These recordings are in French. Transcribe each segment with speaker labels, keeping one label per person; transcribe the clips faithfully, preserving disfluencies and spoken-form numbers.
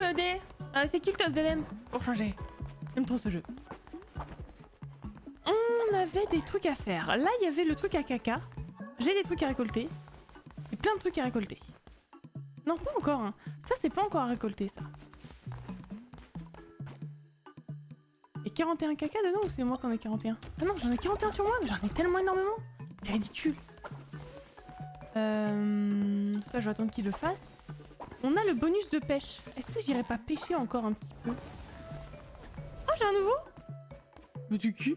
Speaker 1: le dé. Euh, c'est Cult of the Lamb pour changer. J'aime trop ce jeu. On avait des trucs à faire. Là, il y avait le truc à caca. J'ai des trucs à récolter. Et plein de trucs à récolter. Non, pas encore. Hein. Ça, c'est pas encore à récolter, ça. Et quarante et un caca dedans ou c'est moi qui en ai quarante et un? Ah non, j'en ai quarante et un sur moi, mais j'en ai tellement énormément. C'est ridicule. Euh... Ça, je vais attendre qu'il le fasse. On a le bonus de pêche. Est-ce que j'irais pas pêcher encore un petit peu? Oh, j'ai un nouveau. Mais tu qui?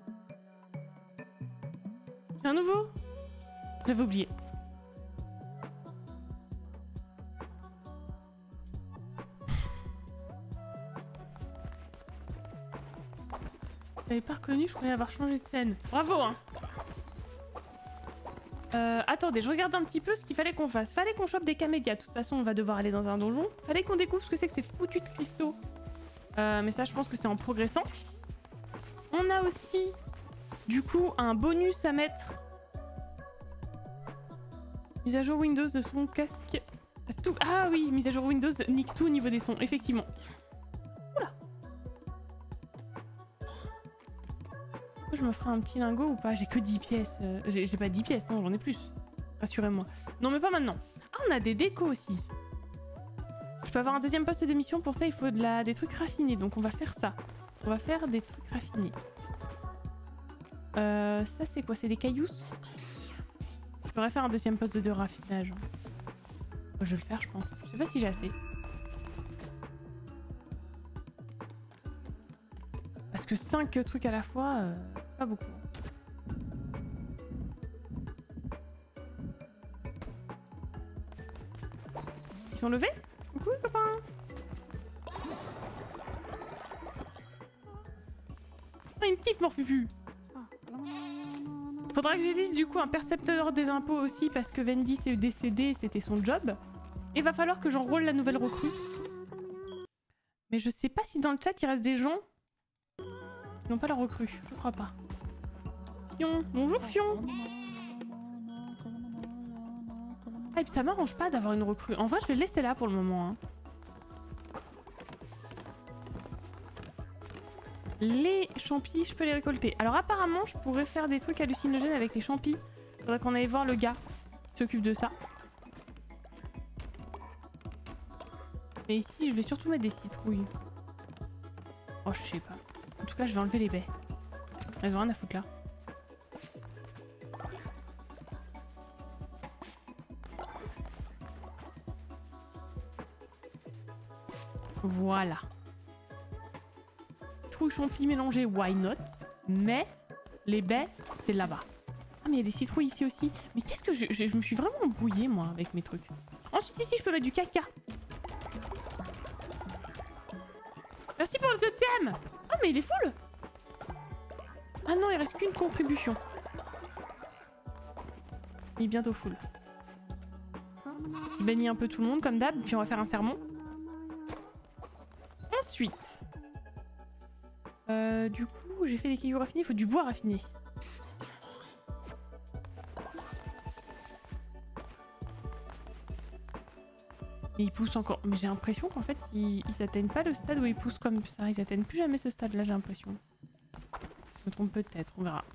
Speaker 1: J'ai un nouveau. J'avais oublié. J'avais pas reconnu, je croyais avoir changé de scène. Bravo, hein. Euh, attendez, je regarde un petit peu ce qu'il fallait qu'on fasse. Fallait qu'on chope des camélias. De toute façon, on va devoir aller dans un donjon. Fallait qu'on découvre ce que c'est que ces foutus de cristaux. Euh, mais ça, je pense que c'est en progressant. On a aussi, du coup, un bonus à mettre. Mise à jour Windows de son casque. Tout... Ah oui, mise à jour Windows nique tout au niveau des sons, effectivement. Oula. Je me ferai un petit lingot ou pas? J'ai que dix pièces. Euh, J'ai pas dix pièces, non, j'en ai plus. Rassurez-moi. Non, mais pas maintenant. Ah, on a des décos aussi. Je peux avoir un deuxième poste de mission. Pour ça, il faut de la... des trucs raffinés. Donc, on va faire ça. On va faire des trucs raffinés. Euh, ça, c'est quoi? C'est des cailloux? Je pourrais faire un deuxième poste de raffinage. Je vais le faire, je pense. Je sais pas si j'ai assez. Parce que cinq trucs à la fois, euh, c'est pas beaucoup. Ils sont levés? Coucou, copain! Oh, il me kiffe, Morfufu! Faudra que j'utilise du coup un percepteur des impôts aussi parce que Vendy s'est décédé, c'était son job. Et va falloir que j'enrôle la nouvelle recrue. Mais je sais pas si dans le chat il reste des gens qui n'ont pas la recrue, je crois pas. Fion, bonjour Fion. Ah, et puis ça m'arrange pas d'avoir une recrue. En vrai, je vais le laisser là pour le moment. Hein. Les champis, je peux les récolter. Alors apparemment, je pourrais faire des trucs hallucinogènes avec les champis. Faudrait qu'on aille voir le gars qui s'occupe de ça. Mais ici, je vais surtout mettre des citrouilles. Oh, je sais pas. En tout cas, je vais enlever les baies. Elles ont rien à foutre là. Voilà. Citrouille champi mélangée, why not? Mais les baies, c'est là-bas. Ah, mais il y a des citrouilles ici aussi. Mais qu'est-ce que je, je... je me suis vraiment embrouillée, moi, avec mes trucs. Ensuite, ici, je peux mettre du caca. Merci pour le totem. Ah, mais il est full. Ah non, il reste qu'une contribution. Il est bientôt full. Je bénis un peu tout le monde, comme d'hab, puis on va faire un sermon. Ensuite... Euh, du coup, j'ai fait des cailloux raffinés, il faut du bois raffiné. Et ils poussent encore. Mais j'ai l'impression qu'en fait, ils, ils atteignent pas le stade où ils poussent comme ça. Ils atteignent plus jamais ce stade-là, j'ai l'impression. Je me trompe peut-être, on verra.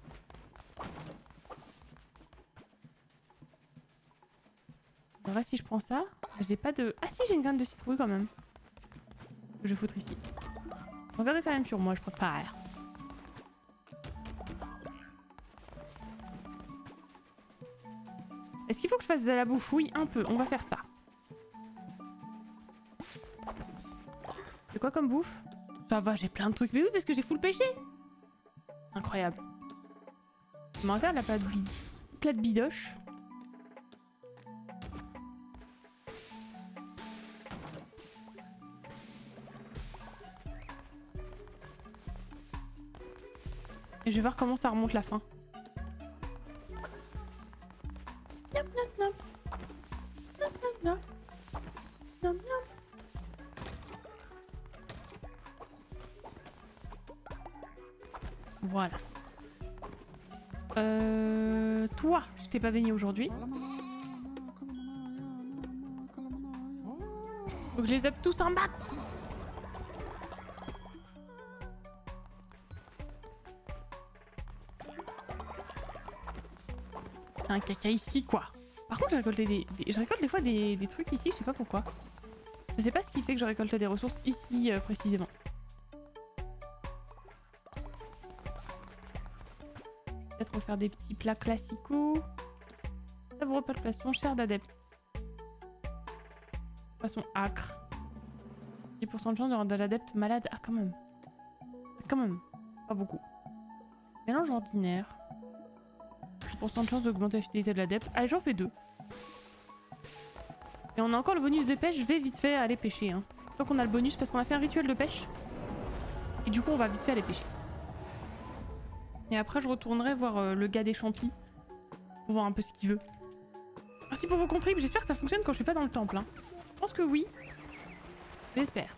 Speaker 1: En vrai, si je prends ça, j'ai pas de... Ah si, j'ai une graine de citrouille quand même. Que je vais foutre ici. Regardez quand même sur moi, je prépare. Est-ce qu'il faut que je fasse de la bouffe? Oui, un peu. On va faire ça. C'est quoi comme bouffe? Ça va, j'ai plein de trucs. Mais oui, parce que j'ai full pêché. Incroyable. Je m'en la plate bid... plate bidoche. Et je vais voir comment ça remonte la fin. Nom, nom, nom. Nom, nom, nom. Nom, nom. Voilà. Euh... Toi, je t'ai pas baigné aujourd'hui. Faut que je les up tous en max. Un caca ici quoi. Par contre, je récolte des, des, je récolte des fois des, des trucs ici, je sais pas pourquoi. Je sais pas ce qui fait que je récolte des ressources ici euh, précisément. Peut-être refaire des petits plats classicaux. Savoureux plat de poisson, chair d'adepte. Poisson acre. dix pour cent de chance d'avoir de l'adepte malade. Ah quand même. Quand même. Pas beaucoup. Mélange ordinaire. dix pour cent de chance d'augmenter la fidélité de l'adepte. Allez, j'en fais deux. Et on a encore le bonus de pêche. Je vais vite fait aller pêcher. Hein. Tant qu'on a le bonus, parce qu'on a fait un rituel de pêche. Et du coup, on va vite fait aller pêcher. Et après, je retournerai voir euh, le gars des champis. Pour voir un peu ce qu'il veut. Merci pour vos compris. J'espère que ça fonctionne quand je suis pas dans le temple. Hein. Je pense que oui. J'espère.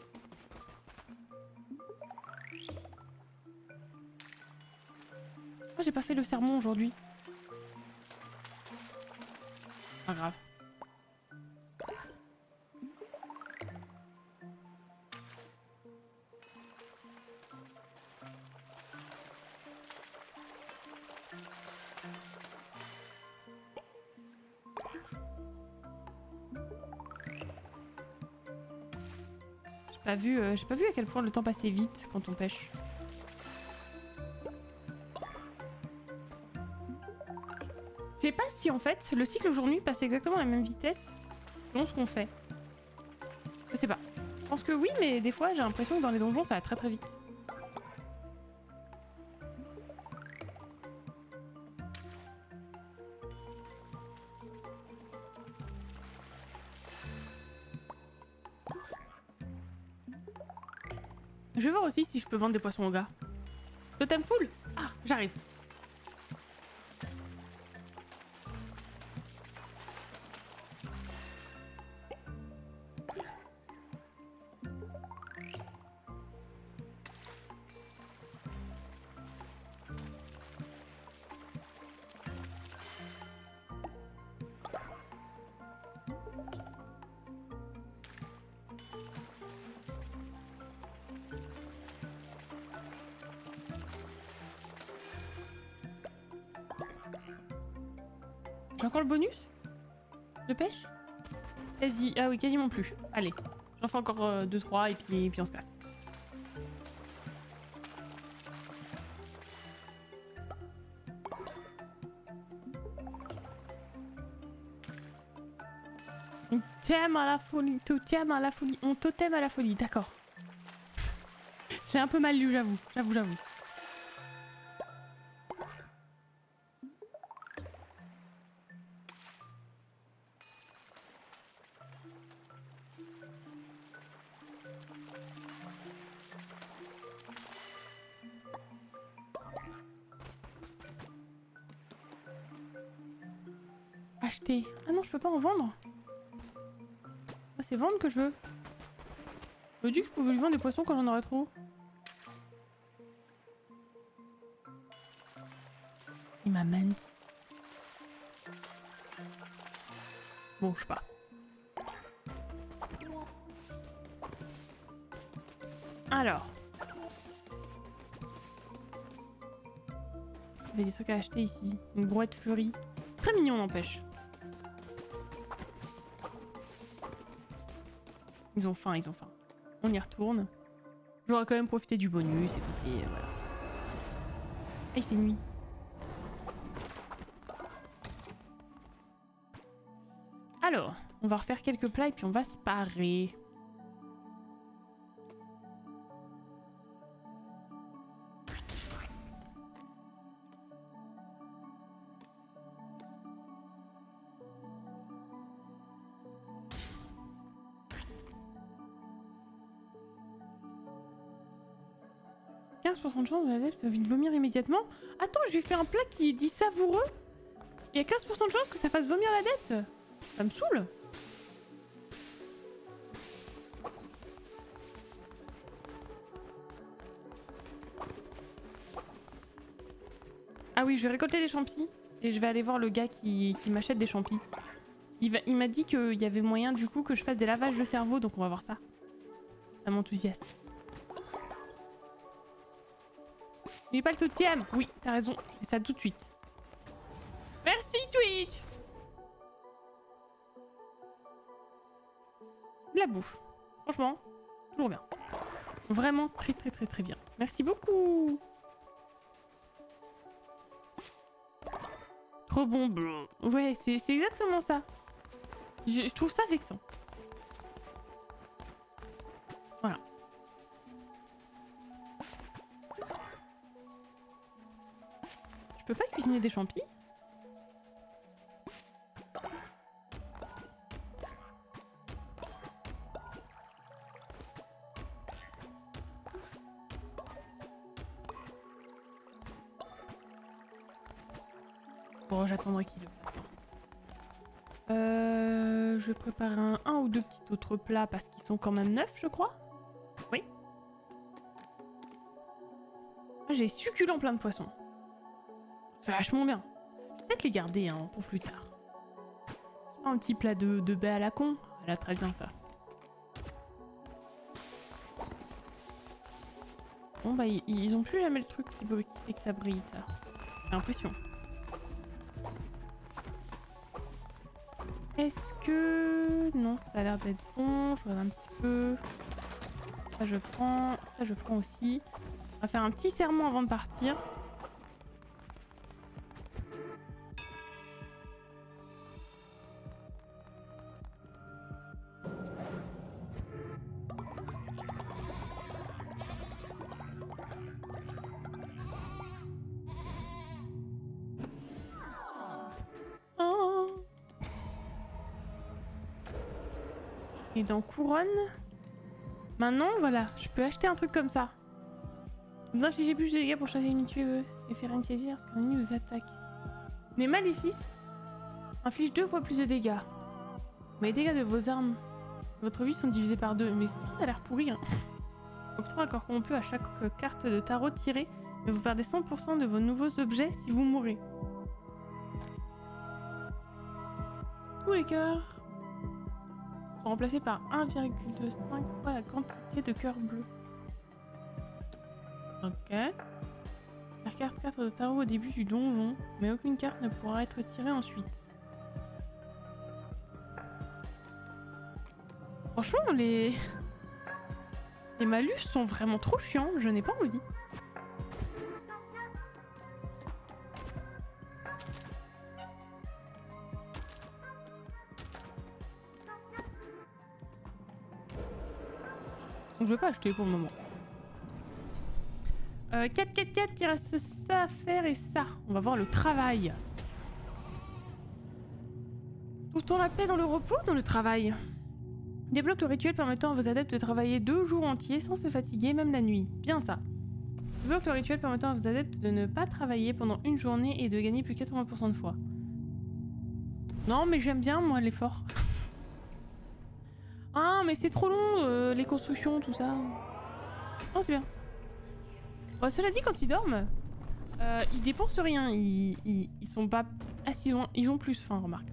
Speaker 1: Moi, j'ai pas fait le sermon aujourd'hui. Pas grave. J'ai pas vu, euh, j'ai pas vu à quel point le temps passait vite quand on pêche. Je sais pas si en fait le cycle jour-nuit passe exactement à la même vitesse selon ce qu'on fait. Je sais pas. Je pense que oui, mais des fois j'ai l'impression que dans les donjons ça va très très vite. Je vais voir aussi si je peux vendre des poissons au gars. Totem full. Ah, j'arrive. J'ai encore le bonus de pêche? Quasi. Ah oui, quasiment plus. Allez, j'en fais encore deux trois et puis, et puis on se casse. On t'aime à la folie, totem à la folie, on totem à la folie, d'accord. J'ai un peu mal lu, j'avoue, j'avoue, j'avoue. Acheter. Ah non, je peux pas en vendre. Ah, c'est vendre que je veux. Je me dis que je pouvais lui vendre des poissons quand j'en aurais trop. Il m'a menti. Bon, je sais pas. Alors. Il y a des trucs à acheter ici. Une brouette fleurie. Très mignon, n'empêche. Ils ont faim, ils ont faim. On y retourne. J'aurais quand même profité du bonus et tout. Et voilà. Ah, il fait nuit. Alors, on va refaire quelques plats et puis on va se parer. quinze pour cent de chance de l'adepte de vomir immédiatement. Attends, je lui fais un plat qui dit savoureux. Il y a quinze pour cent de chance que ça fasse vomir l'adepte. Ça me saoule. Ah oui, je vais récolter des champis. Et je vais aller voir le gars qui, qui m'achète des champis. il, va, il m'a dit qu'il y avait moyen du coup que je fasse des lavages de cerveau, donc on va voir ça. Ça m'enthousiasme. Il n'est pas le totième. Oui, t'as raison, je fais ça tout de suite. Merci Twitch. De la bouffe. Franchement, toujours bien. Vraiment très très très très bien. Merci beaucoup. Trop bon. Ouais, c'est exactement ça. Je, je trouve ça vexant. Voilà. Je peux pas cuisiner des champis? Bon, j'attendrai qu'il le fasse. Euh, je prépare un, un ou deux petits autres plats parce qu'ils sont quand même neufs, je crois. Oui. Ah, j'ai succulent plein de poissons. C'est vachement bien. Je vais peut-être les garder hein, pour plus tard. Un petit plat de, de baie à la con. Elle a très bien ça. Bon bah ils, ils ont plus jamais le truc qui brille, qui fait que ça brille ça. J'ai l'impression. Est-ce que... Non, ça a l'air d'être bon. Je regarde un petit peu. Ça je prends. Ça je prends aussi. On va faire un petit serment avant de partir. Et dans couronne, maintenant, voilà, je peux acheter un truc comme ça. Vous infligez plus de dégâts pour chaque ennemi tué euh, et faire une saisir lorsqu'un ennemi vous attaque. Les maléfices infligent deux fois plus de dégâts. Mais les dégâts de vos armes, de votre vie sont divisés par deux. Mais ça a l'air pourri. Hein. Octroie un corps corrompu à chaque carte de tarot tirée, mais vous perdez cent pour cent de vos nouveaux objets si vous mourrez. Tous les cœurs sont remplacés par un virgule cinq fois la quantité de cœurs bleus. Ok. Faire carte quatre de tarot au début du donjon, mais aucune carte ne pourra être tirée ensuite. Franchement, les... les malus sont vraiment trop chiants, je n'ai pas envie. Donc je vais pas acheter pour le moment. Euh, quatre, quatre, quatre, il reste ça à faire et ça. On va voir le travail. Trouve-t-on la paix dans le repos ou dans le travail? Débloque le rituel permettant à vos adeptes de travailler deux jours entiers sans se fatiguer, même la nuit. Bien ça. Débloque le rituel permettant à vos adeptes de ne pas travailler pendant une journée et de gagner plus de quatre-vingts pour cent de fois. Non, mais j'aime bien, moi, l'effort. Ah, mais c'est trop long, euh, les constructions, tout ça. Oh, c'est bien. Bon, cela dit, quand ils dorment, euh, ils dépensent rien. Ils, ils, ils sont pas... Ah, si, ils ont, ils ont plus faim, remarque.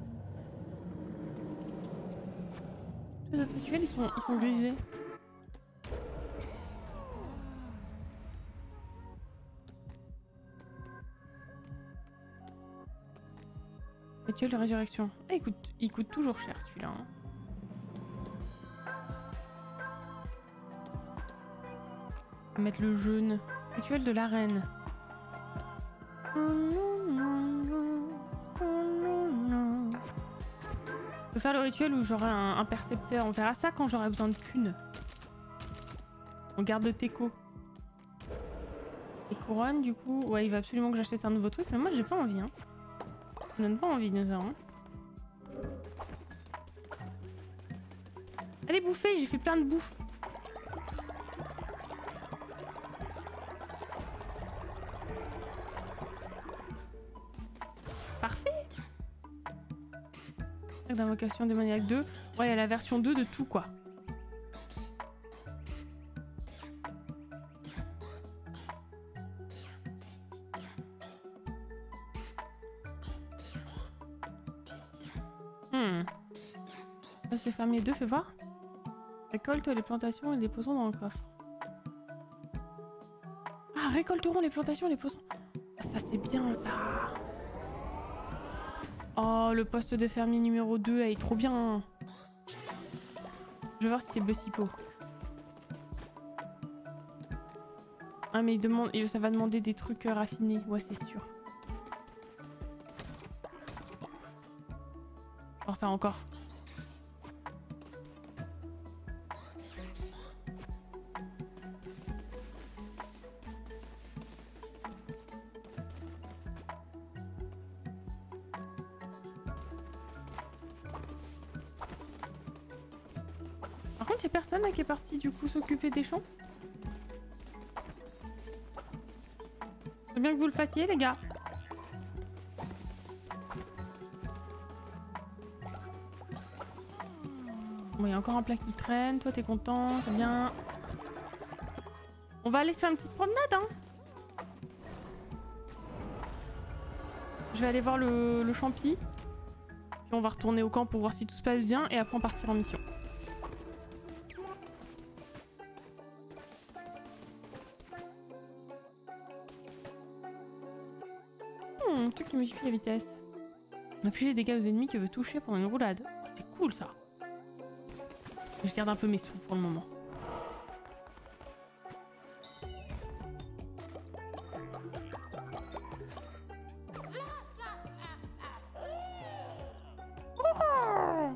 Speaker 1: Les autres rituels, ils sont, ils sont grisés. Rituel de résurrection. Ah, il coûte, il coûte toujours cher, celui-là. Hein. On va mettre le jaune. Rituel de l'arène. Je peux faire le rituel où j'aurai un, un percepteur. On verra ça quand j'aurai besoin de thunes. On garde le teco. Et couronne, du coup. Ouais, il va absolument que j'achète un nouveau truc. Mais moi, j'ai pas envie. Hein. Ça me donne pas envie, nous avons. Allez, bouffer, j'ai fait plein de bouffe. Parfait. D'invocation démoniaque deux. Ouais, il y a la version deux de tout, quoi. Hmm. Ça se fait fermer deux, fais voir. Récolte les plantations et les poissons dans le coffre. Ah, récolteront les plantations et les poissons. Ah, ça c'est bien ça. Oh, le poste de fermier numéro deux, elle est trop bien. Je vais voir si c'est Bussipo. Ah mais il demande, ça va demander des trucs raffinés. Ouais, c'est sûr. Enfin encore. Par contre, il y a personne là qui est parti du coup s'occuper des champs. C'est bien que vous le fassiez, les gars. Bon, il y a encore un plat qui traîne. Toi, t'es content, c'est bien. On va aller se faire une petite promenade, hein. Je vais aller voir le, le champi. Puis on va retourner au camp pour voir si tout se passe bien. Et après, on partira en mission. Hmm, truc qui modifie la vitesse. Infliger des dégâts aux ennemis qui veut toucher pendant une roulade. Oh, c'est cool ça. Je garde un peu mes sous pour le moment. Oh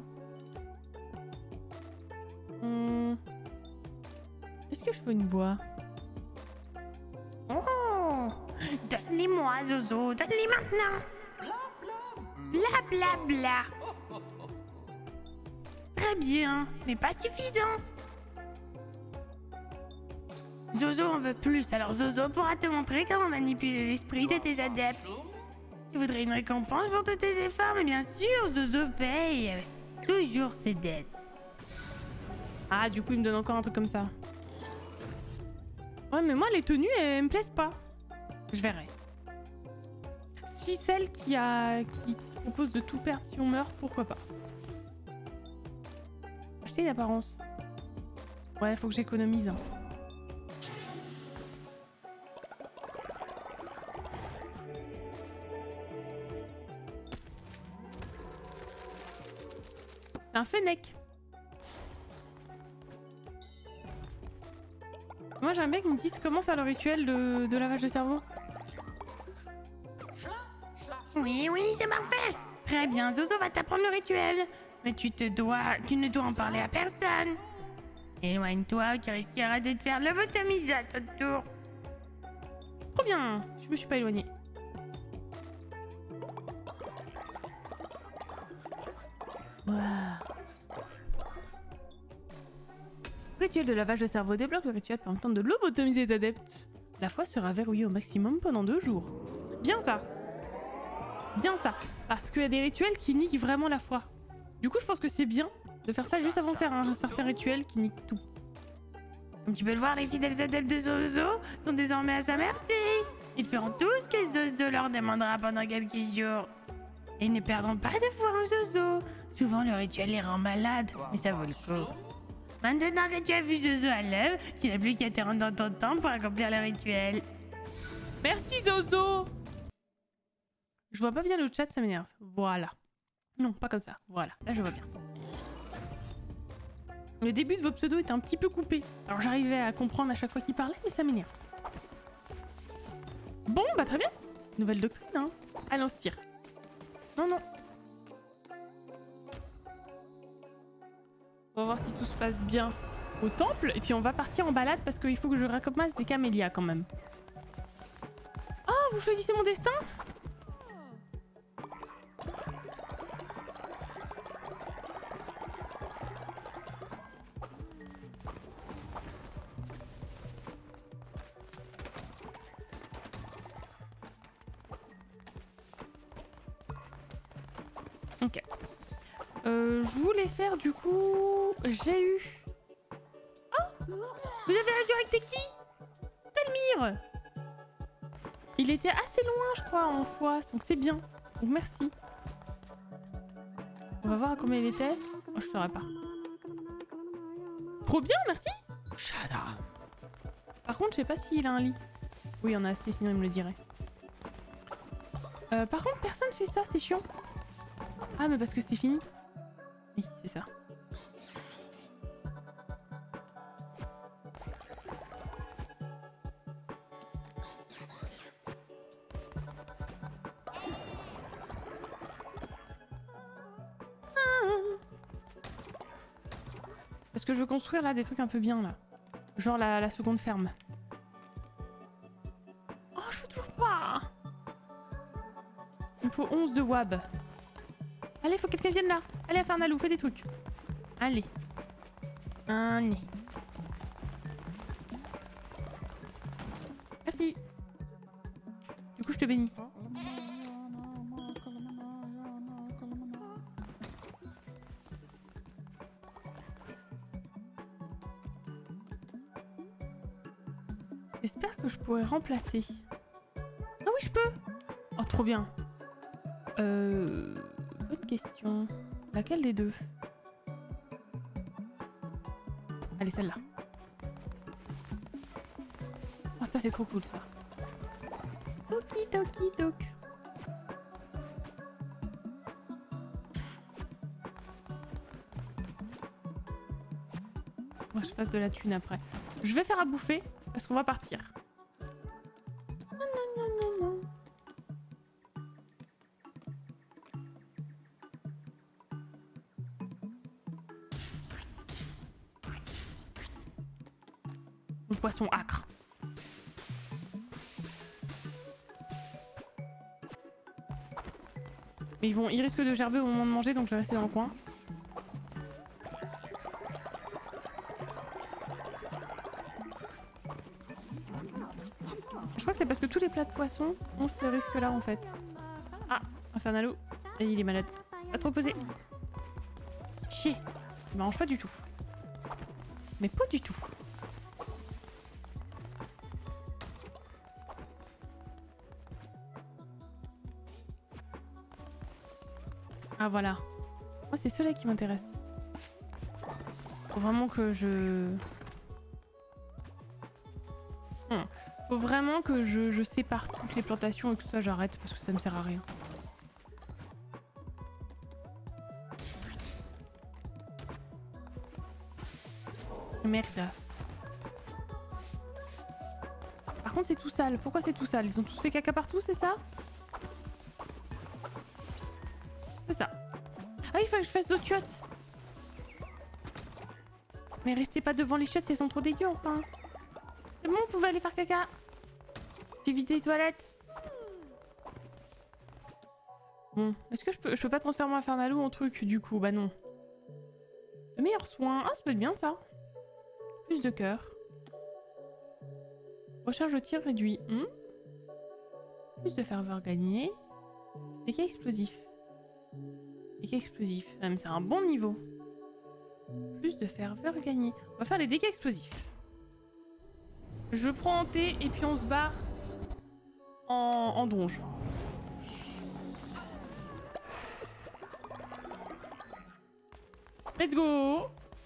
Speaker 1: hmm. Est-ce que je veux une bois? Oh, donne-les-moi, Zozo, donne-les maintenant. Bla bla bla. Très bien, mais pas suffisant. Zozo en veut plus, alors Zozo pourra te montrer comment manipuler l'esprit de tes adeptes. Tu voudrais une récompense pour tous tes efforts, mais bien sûr, Zozo paye avec toujours ses dettes. Ah, du coup, il me donne encore un truc comme ça. Ouais, mais moi, les tenues, elles me plaisent pas. Je verrai. Si celle qui a qui propose de tout perdre si on meurt, pourquoi pas. Acheter l'apparence. Ouais, faut que j'économise. Hein. C'est un fennec. Moi, j'aimerais bien qu'ils me disent comment faire le rituel de, de lavage de cerveau. Oui, oui, c'est parfait. Très bien, Zozo va t'apprendre le rituel. Mais tu te dois... Tu ne dois en parler à personne. Éloigne-toi, qui risquera de te faire lobotomiser à ton tour. Trop bien. Je me suis pas éloignée. Wow. Le rituel de lavage de cerveau débloque le rituel permettant de lobotomiser les adeptes. La foi sera verrouillée au maximum pendant deux jours. Bien ça. Bien ça. Parce qu'il y a des rituels qui niquent vraiment la foi. Du coup, je pense que c'est bien de faire ça juste avant de faire un certain rituel qui nique tout. Comme tu peux le voir, les fidèles adeptes de Zozo sont désormais à sa merci. Ils feront tout ce que Zozo leur demandera pendant quelques jours. Et ils ne perdront pas de foi en Zozo. Souvent, le rituel les rend malades, mais ça vaut le coup. Maintenant que tu as vu Zozo à l'œuvre, tu n'as plus qu'à te rendre dans ton temps pour accomplir le rituel. Merci Zozo. Je vois pas bien le chat, ça m'énerve. Voilà. Non, pas comme ça. Voilà, là je vois bien. Le début de vos pseudos était un petit peu coupé. Alors j'arrivais à comprendre à chaque fois qu'il parlait, mais ça m'énerve. Bon, bah très bien. Nouvelle doctrine, hein. Allez, on se tire. Non, non. On va voir si tout se passe bien au temple. Et puis on va partir en balade parce qu'il faut que je ramasse des camélias quand même. Oh, vous choisissez mon destin ? Ok. Euh, je voulais faire du coup... J'ai eu... Oh, vous avez résurrecté qui? Telmir. Il était assez loin, je crois, en foi, donc c'est bien. Donc merci. On va voir à combien il était. Oh, je saurais pas. Trop bien, merci. Shut up. Par contre, je sais pas s'il a un lit. Oui, il y en a assez, sinon il me le dirait. Euh, par contre, personne fait ça, c'est chiant. Ah, mais parce que c'est fini. Oui, c'est ça. Parce que je veux construire là des trucs un peu bien là. Genre la, la seconde ferme. Oh, je veux toujours pas. Il me faut onze de wab. Allez, faut que quelqu'un vienne là. Allez, Infernalou, fais des trucs. Allez. Allez. Merci. Du coup, je te bénis. J'espère que je pourrais remplacer. Ah oui, je peux. Oh, trop bien. Euh... Bonne question. Laquelle des deux? Allez, celle-là. Oh, ça, c'est trop cool, ça. Toki, toki, tok. Faut que je fasse de la thune après. Je vais faire à bouffer, parce qu'on va partir. Non, non, non, non, non. Le poisson âcre. Mais ils vont, ils risquent de gerber au moment de manger, donc je vais rester dans le coin. Je crois que c'est parce que tous les plats de poisson ont ce risque-là en fait. Ah, Infernalou. Et il est malade. Pas trop posé. Chier. Il mange pas du tout. Mais pas du tout. Ah voilà. Moi c'est ceux-là qui m'intéressent. Faut vraiment que je... Hmm. Faut vraiment que je, je sépare toutes les plantations et que ça j'arrête parce que ça me sert à rien. Merde. Par contre c'est tout sale. Pourquoi c'est tout sale? Ils ont tous fait caca partout, c'est ça? C'est ça. Ah, il faut que je fasse d'autres chiottes. Mais restez pas devant les chiottes, elles sont trop dégueu enfin. C'est bon, on pouvait aller faire caca. J'ai vidé les toilettes. Bon, est-ce que je peux, je peux pas transformer Infernalou en truc du coup? Bah non. De meilleurs soins. Ah, ça peut être bien ça. Plus de cœur. Recharge de tir réduit. Hmm. Plus de ferveur gagnée. Dégâts explosifs. Dégâts explosifs. Même c'est un bon niveau. Plus de ferveur gagnée. On va faire les dégâts explosifs. Je prends en T et puis on se barre en, en donge. Let's go!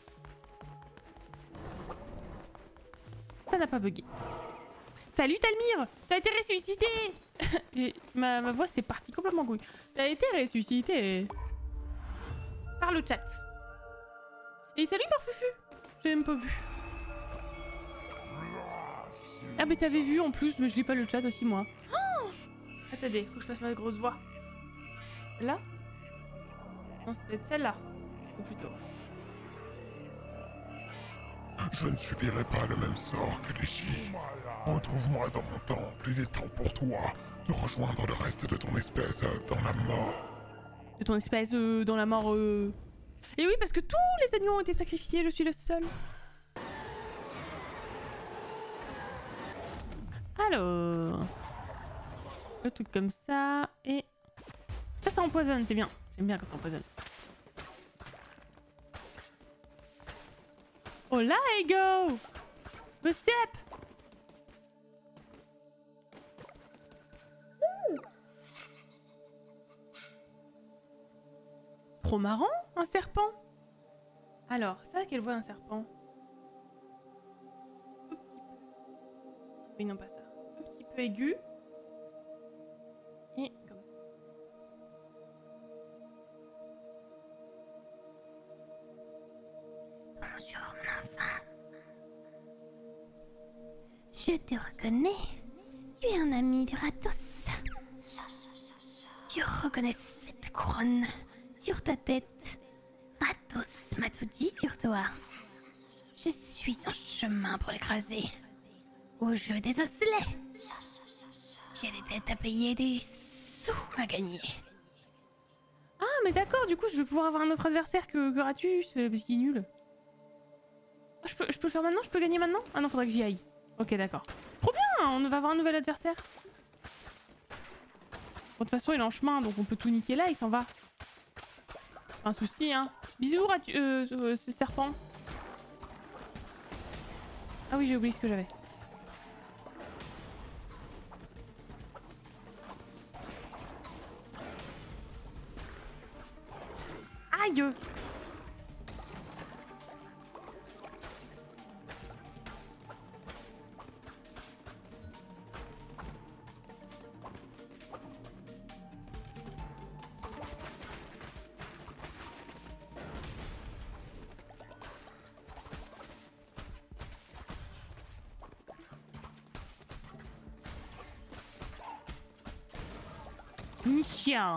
Speaker 1: Ça n'a pas bugué. Salut Talmir! T'as été ressuscité! ma, ma voix c'est parti complètement couille. T'as été ressuscité par le chat. Et salut Parfufu! J'ai même pas vu. Ah mais t'avais vu en plus, mais je lis pas le chat aussi moi. Oh, attendez, faut que je fasse ma grosse voix. Là? Non, ça doit être celle-là. Ou plutôt.
Speaker 2: Je ne subirai pas le même sort que les filles. Retrouve-moi dans mon temple, il est temps pour toi de rejoindre le reste de ton espèce dans la mort.
Speaker 1: De ton espèce euh, dans la mort... Euh... Et oui, parce que tous les agneaux ont été sacrifiés, je suis le seul. Alors... Le truc comme ça, et... Ça, ça empoisonne, c'est bien. J'aime bien quand ça empoisonne. Oh là, Ego! Monsieur! trop marrant, un serpent. Alors, c'est vrai qu'elle voit un serpent. Tout petit peu. Oui, non, pas ça. Tout petit peu aigu. Et comme ça.
Speaker 3: Bonjour, mon enfant. Je te reconnais. Tu es un ami de Ratos. Tu reconnais cette couronne sur ta tête. Ratos m'a tout dit sur toi. Je suis en chemin pour l'écraser. Au jeu des osselets. J'ai des dettes à payer, des sous à gagner.
Speaker 1: Ah, mais d'accord, du coup, je vais pouvoir avoir un autre adversaire que, que Ratus, euh, parce qu'il est nul. Ah, je, peux, je peux le faire maintenant? Je peux gagner maintenant? Ah non, faudrait que j'y aille. Ok, d'accord. Trop bien, on va avoir un nouvel adversaire. Bon, de toute façon, il est en chemin, donc on peut tout niquer là, il s'en va. Pas un souci, hein. Bisous, Ratus, euh, euh, ce serpent. Ah oui, j'ai oublié ce que j'avais. Aïe! Nia.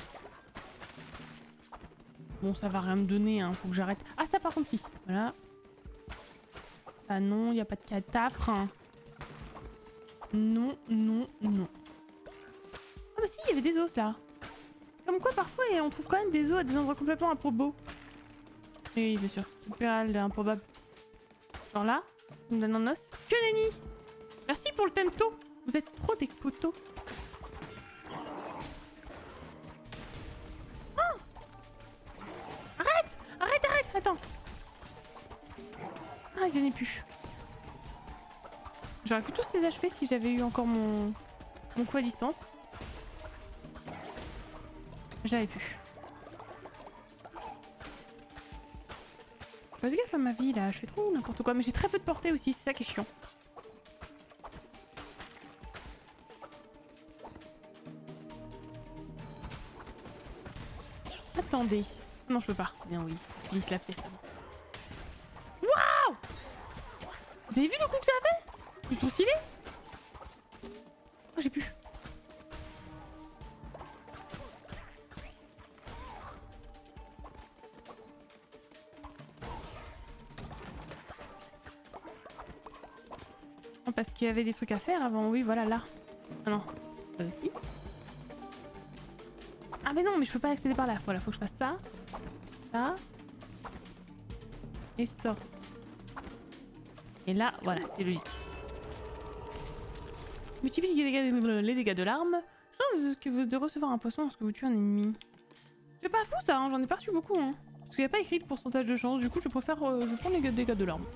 Speaker 1: Bon, ça va rien me donner, hein. Faut que j'arrête. Ah, ça par contre, si. Voilà. Ah non, y a pas de catapre. Hein. Non, non, non. Ah bah si, il y avait des os là. Comme quoi, parfois, on trouve quand même des os à des endroits complètement improbables. Oui, bien sûr. Super improbable. Genre là, on me donne un os. Que nenni. Merci pour le temto. Vous êtes trop des poteaux. Attends. Ah, je n'ai plus. J'aurais pu tous les achever si j'avais eu encore mon, mon coup à distance. J'avais pu. Fais gaffe à ma vie là, je fais trop n'importe quoi. Mais j'ai très peu de portée aussi, c'est ça qui est chiant. Attendez. Non, je peux pas. Bien oui, utilise la pièce. Waouh! Vous avez vu le coup que ça a fait? C'est trop stylé. Oh, j'ai pu. Non, parce qu'il y avait des trucs à faire avant. Oui, voilà, là. Ah non. Pas ici. Ah mais non, mais je peux pas accéder par là. Voilà, faut que je fasse ça. Ça. Et ça. Et là, voilà, c'est logique. Multiplie les dégâts, les dégâts de l'arme. Chance que de recevoir un poisson lorsque vous tuez un ennemi. C'est pas fou ça, hein, j'en ai pas reçu beaucoup. Hein. Parce qu'il n'y a pas écrit de pourcentage de chance, du coup je préfère euh, je prends les dégâts de l'arme.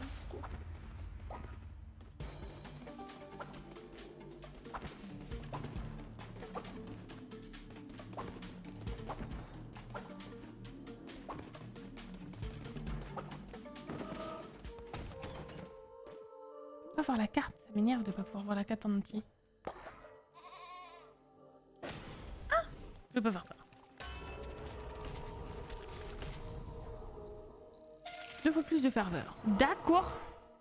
Speaker 1: Pas voir la carte, ça m'énerve de pas pouvoir voir la carte en entier. Ah, je peux pas faire ça. Deux fois plus de ferveur. D'accord.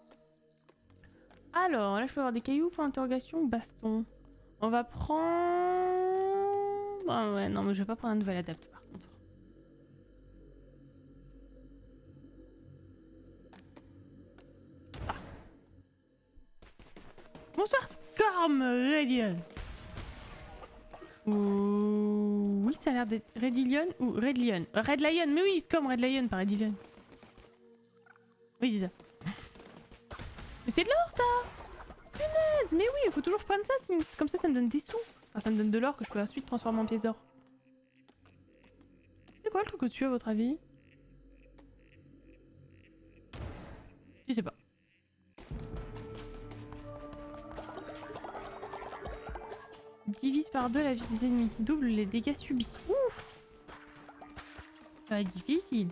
Speaker 1: Alors, là je peux avoir des cailloux pour interrogation ou baston. On va prendre... Ah ouais, non mais je vais pas prendre un nouvel adepte par contre. Ah. Bonsoir Scorm Radion. Ouh... Oui, ça a l'air d'être Redilion ou Red Lion. Euh, Red Lion, mais oui, Scorm Red Lion par Redilion. Oui, c'est ça. Mais c'est de l'or ça! Punaise! Mais oui, il faut toujours prendre ça, comme ça ça me donne des sous. Enfin, ça me donne de l'or que je peux ensuite transformer en pièces d'or. C'est quoi le truc au-dessus à votre avis? Je sais pas. Divise par deux la vie des ennemis. Double les dégâts subis. Ouf! Ça va être difficile.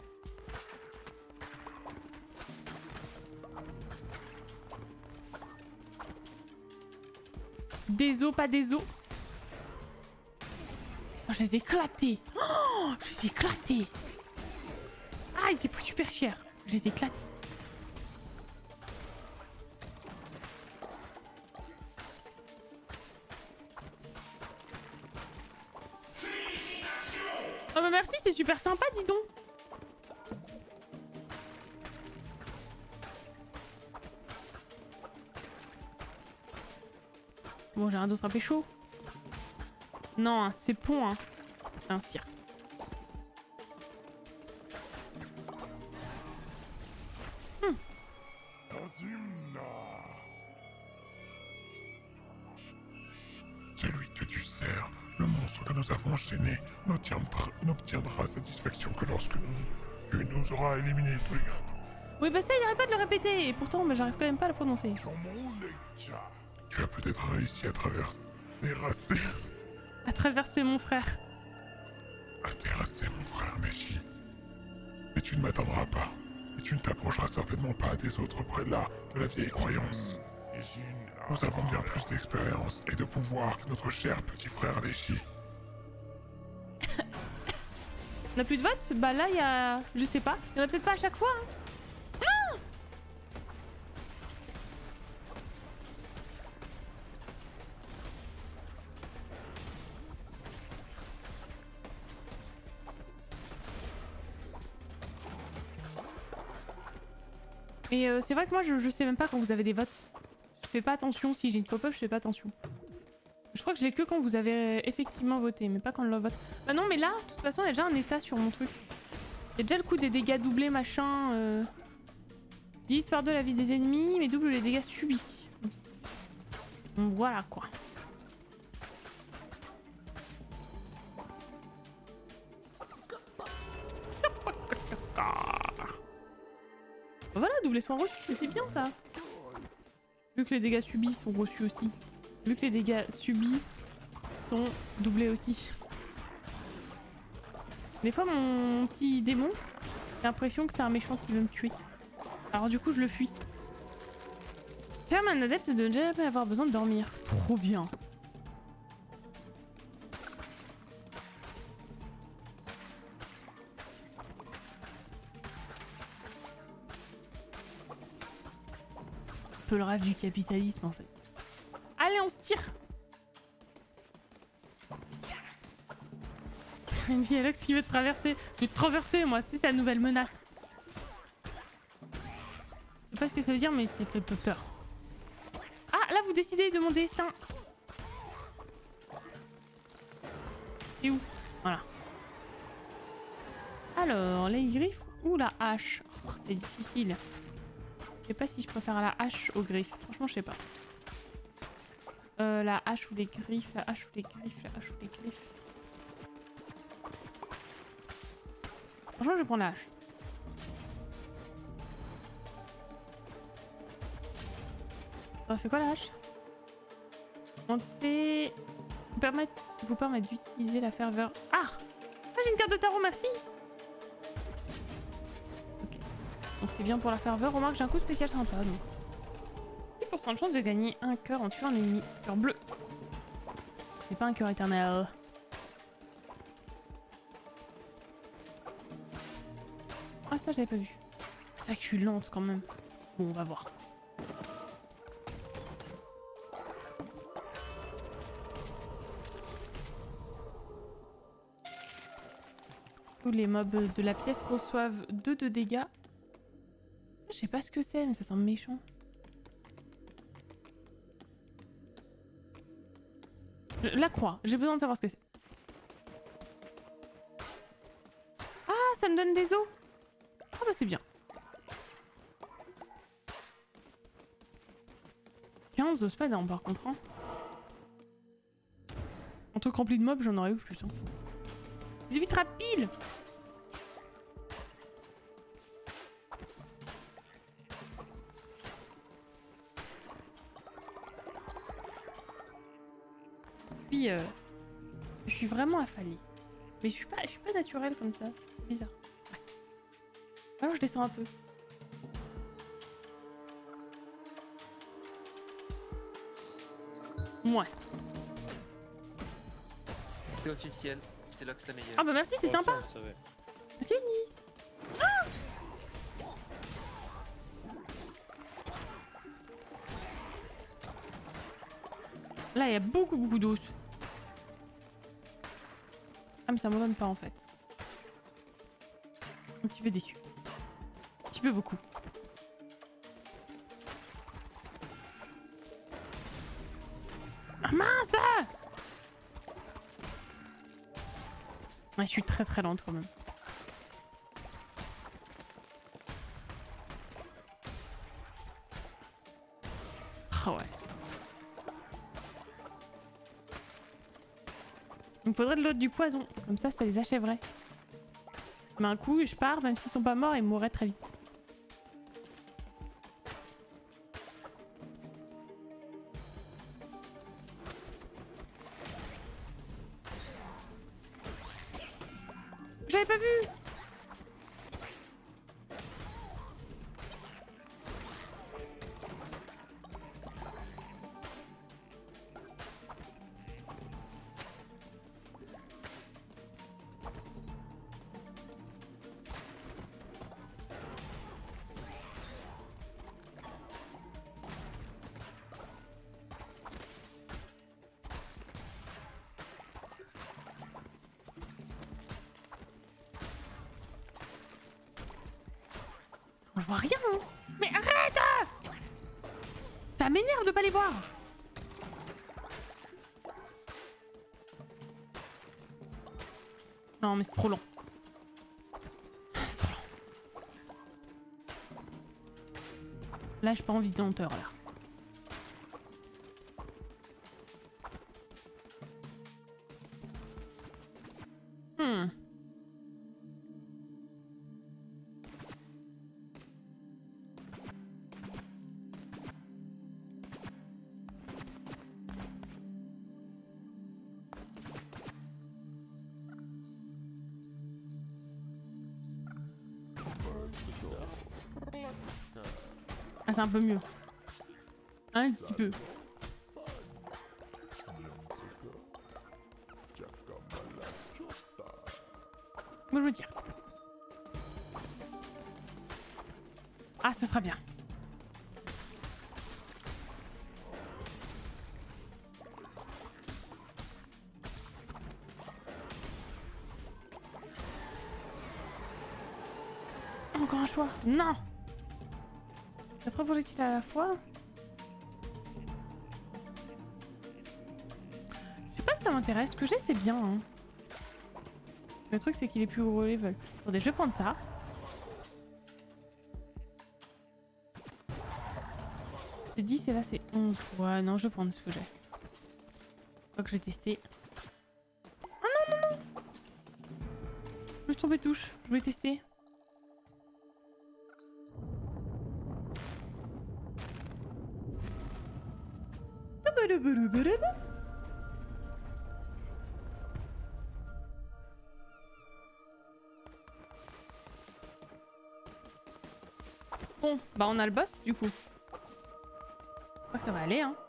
Speaker 1: Des os, pas des os. Oh, je les ai éclatés. Oh, je les ai éclatés. Ah, il pris super cher. Je les ai éclatés. Oh bah merci, c'est super sympa, dis donc. Bon, j'ai un dos un peu chaud. Non, hein, c'est pont, hein. Un cirque. Hmm.
Speaker 2: Celui que tu sers, le monstre que nous avons enchaîné, n'obtiendra n'obtiendra satisfaction que lorsque nous, tu nous auras éliminé tous les gars.
Speaker 1: Oui, bah ça, il arrête pas de le répéter. Et pourtant, bah, j'arrive quand même pas à le prononcer.
Speaker 2: Tu as peut-être réussi à traverser, terrasser,
Speaker 1: À traverser mon frère.
Speaker 2: à terrasser mon frère Meshi. Mais tu ne m'attendras pas. Et tu ne t'approcheras certainement pas des autres près de la, de la vieille croyance. Nous avons bien plus d'expérience et de pouvoir que notre cher petit frère Leshi.
Speaker 1: On a plus de votes? Bah là, il y a... Je sais pas. Il y en a peut-être pas à chaque fois, hein. Et euh, c'est vrai que moi je, je sais même pas quand vous avez des votes. Je fais pas attention, si j'ai une pop-up je fais pas attention. Je crois que j'ai que quand vous avez effectivement voté, mais pas quand le vote. Bah non mais là, de toute façon il y a déjà un état sur mon truc. Il y a déjà le coup des dégâts doublés machin. Euh... divise par deux la vie des ennemis, mais double les dégâts subis. Donc voilà quoi. Voilà, doublés soins reçus, c'est bien ça. Vu que les dégâts subis sont reçus aussi. Vu que les dégâts subis sont doublés aussi. Des fois, mon petit démon, j'ai l'impression que c'est un méchant qui veut me tuer. Alors du coup, je le fuis. Ferme un adepte de ne jamais avoir besoin de dormir. Trop bien. Un peu le rêve du capitalisme en fait. Allez, on se tire. Une fille Alex qui veut te traverser. Je vais te traverser moi, tu sais, c'est la nouvelle menace. Je sais pas ce que ça veut dire, mais ça fait peu peur. Ah, là vous décidez de mon destin. C'est où? Voilà. Alors, les griffes ou la hache? Oh, c'est difficile. Je sais pas si je préfère la hache aux griffes. Franchement, je sais pas. Euh, la hache ou les griffes, la hache ou les griffes, la hache ou les griffes. Franchement, je vais prendre la hache. Ça fait quoi la hache? Monter... Vous permettre, vous permettre d'utiliser la ferveur. Ah, ah j'ai une carte de tarot, merci. Ok. Donc c'est bien pour la ferveur. Remarque, j'ai un coup spécial sympa. Donc dix pour cent de chance de gagner un cœur en tuant un ennemi. Cœur bleu. C'est pas un cœur éternel. Ah ça je l'avais pas vu. C'est vrai que je suis lente quand même. Bon on va voir. Tous les mobs de la pièce reçoivent deux de dégâts. Je sais pas ce que c'est mais ça semble méchant. Je la croix, j'ai besoin de savoir ce que c'est. Ah ça me donne des os. Ah bah c'est bien. quinze de spadon par contre. Hein. Un truc rempli de mobs, j'en aurais eu plus. Hein. dix-huit rapides. Puis euh, je suis vraiment affalée. Mais je suis pas, je suis pas naturelle comme ça. C'est bizarre. Alors je descends un peu. Ouais.
Speaker 4: C'est officiel, c'est là que c'est la meilleure.
Speaker 1: Ah bah merci, c'est
Speaker 5: Oh,
Speaker 1: sympa.
Speaker 5: ça, je savais.
Speaker 1: C'est fini. Ah là, il y a beaucoup, beaucoup d'os. Ah, mais ça m'en donne pas en fait. Un petit peu déçu. Un petit peu beaucoup. Ah mince! Ouais, je suis très très lente quand même. Ah ouais. Il me faudrait de l'autre du poison, comme ça ça les achèverait. Mais un coup je pars, même s'ils sont pas morts, ils mourraient très vite. J'avais pas vu! Je vois rien, hein. Mais arrête! Ça m'énerve de pas les voir. Non mais c'est trop long. C'est trop long. Là j'ai pas envie de lenteur là. Hmm. Ah c'est un peu mieux. Un petit peu. Moi je veux dire. Ah ce sera bien. Encore un choix. Non. Quatre projectiles à la fois. Je sais pas si ça m'intéresse. Ce que j'ai c'est bien. Hein. Le truc c'est qu'il est plus haut level. Attendez, je vais prendre ça. C'est dix et là c'est onze. Ouais non je vais prendre ce que j'ai. Je crois que je vais tester. Ah non non non. Je me suis trompée de touche. Je voulais tester. Bon, bah on a le boss du coup. Je crois que ça va aller hein.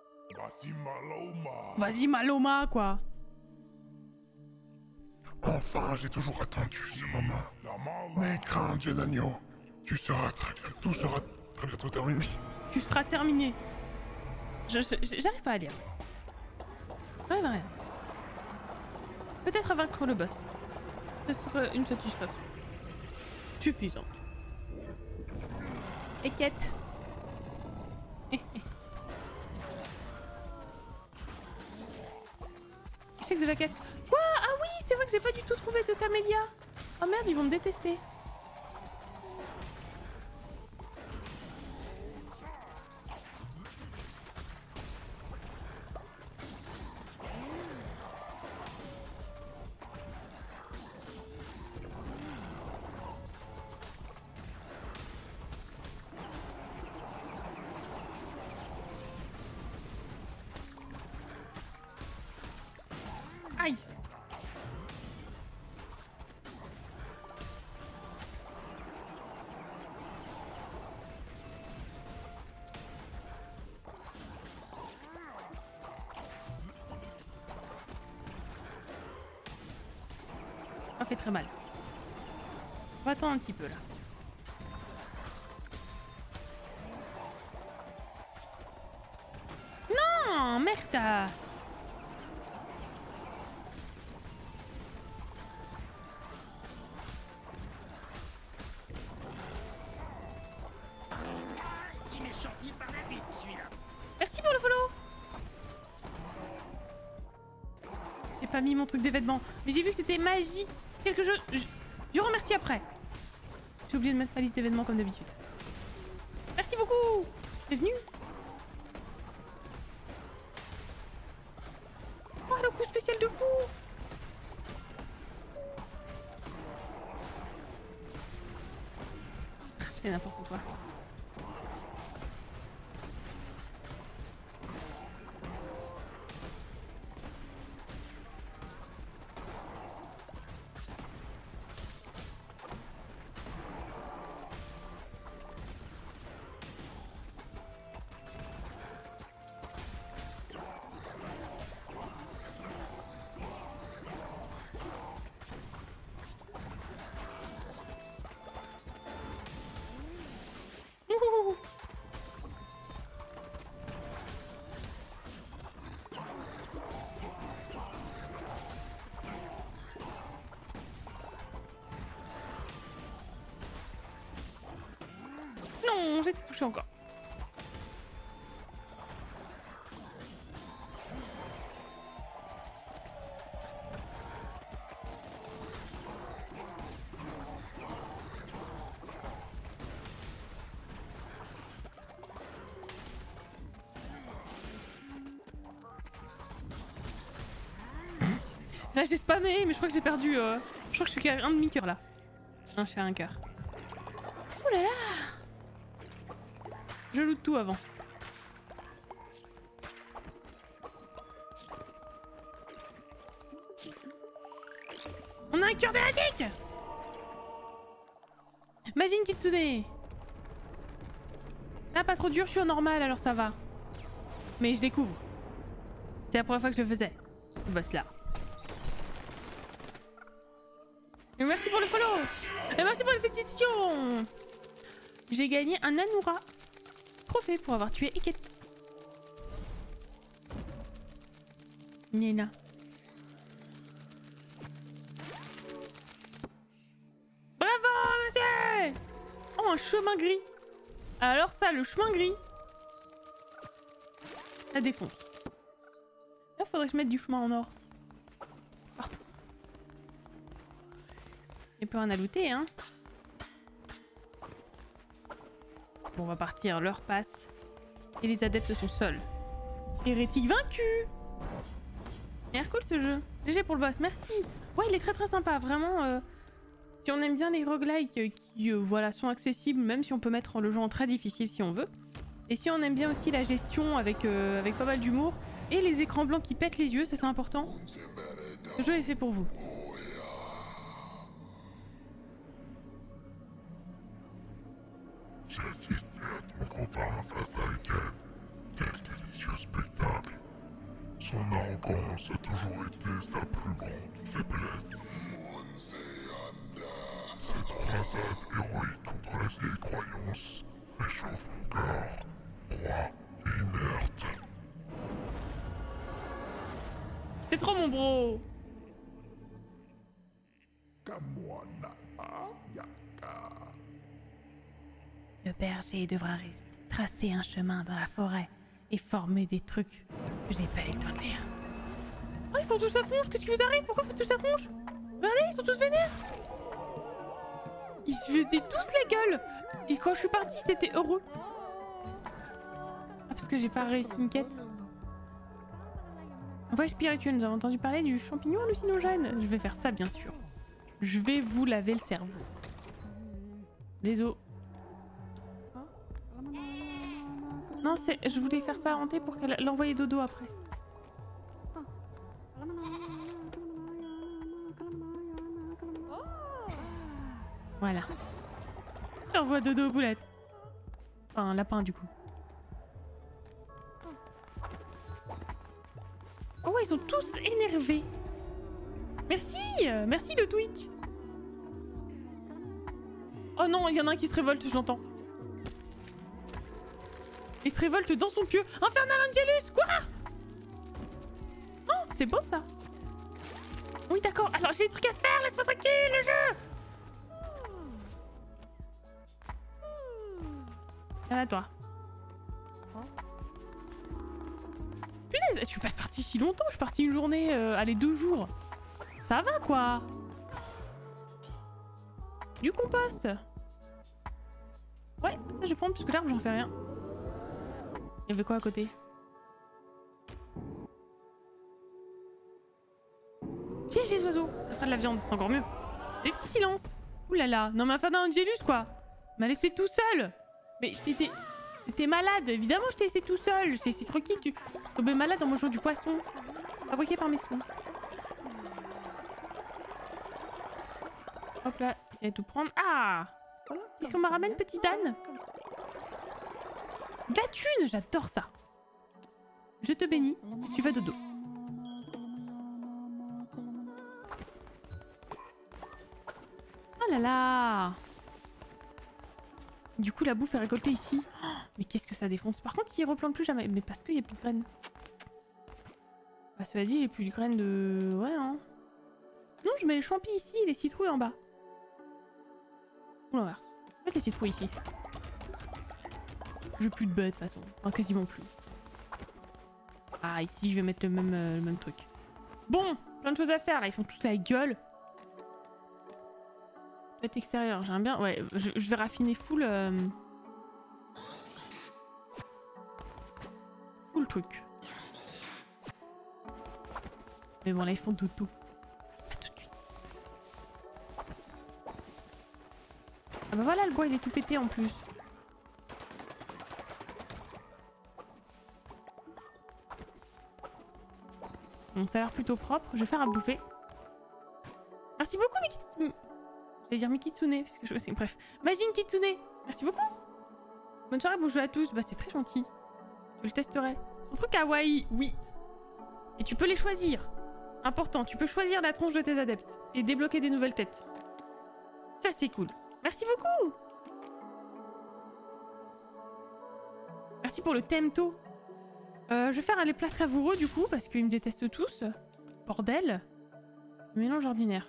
Speaker 1: Vas-y Maloma quoi.
Speaker 2: Enfin, j'ai toujours attendu ce moment. Mais crains, Genagno, tu seras très bien, tout sera très bientôt terminé.
Speaker 1: Tu seras terminé. Je, je- j'arrive pas à lire. J'arrive à rien. Peut-être à vaincre le boss. Ce serait une satisfaction. Suffisante. Et quête. Échec de la quête. Quoi? Ah oui, c'est vrai que j'ai pas du tout trouvé de camélia. Oh merde, ils vont me détester. Aïe. Ça fait très mal. On va attendre un petit peu là. Non, merde. Merci pour le follow. J'ai pas mis mon truc des vêtements, mais j'ai vu que c'était magie. Quelque chose. Je, je remercie après. J'ai oublié de mettre ma liste d'événements comme d'habitude. Merci beaucoup. T'es venu? Oh, le coup spécial de fou. Je fais n'importe quoi. Non, j'ai été touché encore. Là j'ai spammé, mais je crois que j'ai perdu. Euh... Je crois que je suis qu'à un demi-cœur là. Non, je suis à un cœur. Ouh là là! Je loot tout avant. On a un cœur dératique! Majin Kitsune! Là, pas trop dur, je suis au normal alors ça va. Mais je découvre. C'est la première fois que je le faisais. Ce boss là. Et merci pour le follow! Et merci pour les félicitations! J'ai gagné un Anura trophée pour avoir tué Eket. Nina. Bravo, monsieur! Oh, un chemin gris. Alors ça, le chemin gris. Ça défonce. Là, faudrait que je mette du chemin en or. Partout. Il n'y a plus rien à looter, hein. Bon, on va partir, l'heure passe. Et les adeptes sont seuls. Hérétique vaincu! Il a l'air cool ce jeu. G G pour le boss, merci. Ouais, il est très très sympa, vraiment. Euh, si on aime bien les roguelikes euh, qui euh, voilà, sont accessibles, même si on peut mettre le jeu en très difficile si on veut. Et si on aime bien aussi la gestion avec, euh, avec pas mal d'humour. Et les écrans blancs qui pètent les yeux, ça c'est important. Ce jeu est fait pour vous.
Speaker 2: J'ai assisté à ton copain face à Eken. Quel délicieux spectacle. Son arrogance a toujours été sa plus grande faiblesse. Cette croisade héroïque contre la vieille croyance réchauffe mon cœur, froid et inerte.
Speaker 1: C'est trop mon bro! Le berger devra tracer un chemin dans la forêt et former des trucs que je n'ai pas eu le temps de lire. Oh, ils font tous la tronche! Qu'est-ce qui vous arrive? Pourquoi ils font tous la tronche? Regardez, ils sont tous vénères! Ils se faisaient tous la gueule! Et quand je suis partie, c'était heureux! Ah, parce que j'ai pas réussi une quête. Voyage spirituel, nous avons entendu parler du champignon hallucinogène. Je vais faire ça, bien sûr. Je vais vous laver le cerveau. Désolé. Non, c'est, je voulais faire ça à Hanté pour qu'elle l'envoie dodo après. Voilà. J'envoie dodo aux boulettes. Enfin, un lapin du coup. Oh ouais, ils sont tous énervés. Merci, merci le Twitch. Oh non, il y en a un qui se révolte, je l'entends. Il se révolte dans son pieu. Infernal Angelus, quoi? Oh, c'est beau ça. Oui, d'accord. Alors, j'ai des trucs à faire. Laisse-moi tranquille, le jeu. Viens à toi. Punaise, je suis pas partie si longtemps. Je suis partie une journée, euh, allez, deux jours. Ça va, quoi. Du compost. Ouais, ça je vais prendre parce que l'herbe, j'en fais rien. Il y avait quoi à côté? Piège les oiseaux, ça fera de la viande, c'est encore mieux. Et petit silence. Ouh là là, non mais Infernal Angelus quoi. M'a laissé tout seul. Mais t'étais... T'étais malade, évidemment je t'ai laissé tout seul. Je t'ai laissé tranquille, tu tombais malade en mangeant du poisson. Fabriqué par mes soins. Hop là, j'allais tout prendre. Ah! Qu'est-ce qu'on me ramène, petit âne? De la thune, j'adore ça. Je te bénis, tu vas dodo. Oh là là! Du coup, la bouffe est récoltée ici. Oh, mais qu'est-ce que ça défonce. Par contre, il replante plus jamais. Mais parce qu'il n'y a plus de graines. Bah, cela dit, j'ai plus de graines de... Ouais, hein. Non, je mets les champis ici et les citrouilles en bas. Ou l'inverse. Je vais mettre les citrouilles ici. J'ai plus de bêtes de toute façon. Enfin, quasiment plus. Ah, ici, je vais mettre le même, euh, le même truc. Bon, plein de choses à faire là. Ils font tous la gueule. Peut-être extérieur, j'aime bien. Ouais, je, je vais raffiner full. Euh... Full truc. Mais bon, là, ils font dodo. Pas tout de suite. Ah bah voilà, le bois, il est tout pété en plus. Bon, ça a l'air plutôt propre. Je vais faire à bouffer. Merci beaucoup, Mikitsune. Je vais dire Mikitsune, puisque je sais. Bref. Magine Kitsune. Merci beaucoup. Bonne soirée, bonjour à tous. Bah, c'est très gentil. Je le testerai. Son truc kawaii, oui. Et tu peux les choisir. Important, tu peux choisir la tronche de tes adeptes et débloquer des nouvelles têtes. Ça, c'est cool. Merci beaucoup. Merci pour le temto. Euh, je vais faire les plats savoureux du coup, parce qu'ils me détestent tous. Bordel. Mélange ordinaire.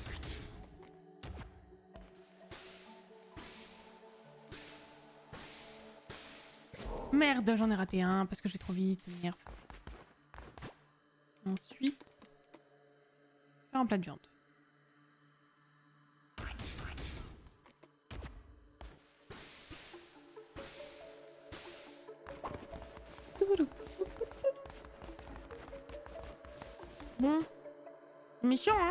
Speaker 1: Merde, j'en ai raté un parce que je vais trop vite. Merde. Ensuite, faire un plat de viande. Bon. Méchant, hein?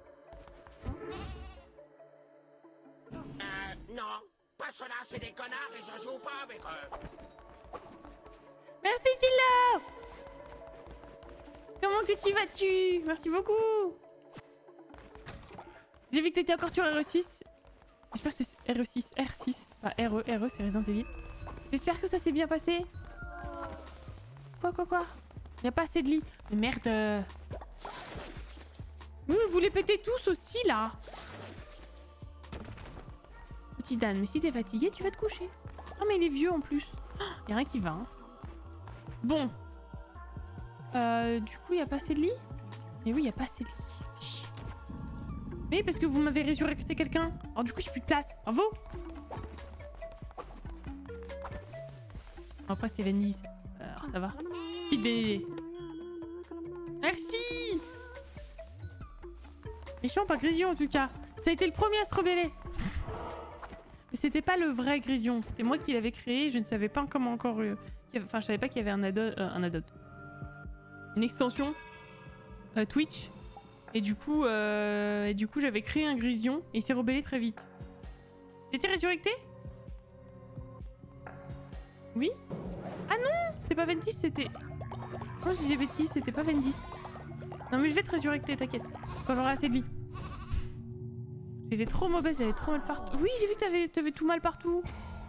Speaker 5: Euh, non. Pas cela, c'est des connards et je joue pas avec eux.
Speaker 1: Merci, Silla! Comment que tu vas-tu? Merci beaucoup! J'ai vu que t'étais encore sur R E six. J'espère que c'est R E six, R six. Pas R E, R E, c'est Resident Evil. J'espère que ça s'est bien passé. Quoi, quoi, quoi? Il n'y a pas assez de lit. Mais merde! Mmh, vous les pétez tous aussi, là! Petit Dan, mais si t'es fatigué, tu vas te coucher. Ah, mais il est vieux en plus. Il y a rien qui va, hein. Bon. Euh, du coup, il n'y a pas assez de lit? Mais oui, il n'y a pas assez de lit. Mais parce que vous m'avez résurrecté quelqu'un. Alors du coup, j'ai plus de place. Bravo. Après, c'est Venise. Alors, ça va. Petite bébé. Merci. Méchant, pas Grison en tout cas. Ça a été le premier à se rebeller. Mais c'était pas le vrai Grison. C'était moi qui l'avais créé. Je ne savais pas comment encore... Euh, enfin, je savais pas qu'il y avait un add-on... Euh, un add-on. Une extension. Euh, Twitch. Et du coup, euh, et du coup j'avais créé un Grison. Et il s'est rebellé très vite. J'étais résurrecté? Oui? Ah non! C'était pas vingt-dix, c'était... Quand je disais bêtise, c'était pas vingt-dix. Non mais je vais te résurrecter, t'inquiète. Quand j'aurai assez de lit. J'étais trop mauvaise, j'avais trop mal partout. Oui, j'ai vu que t'avais t'avais tout mal partout.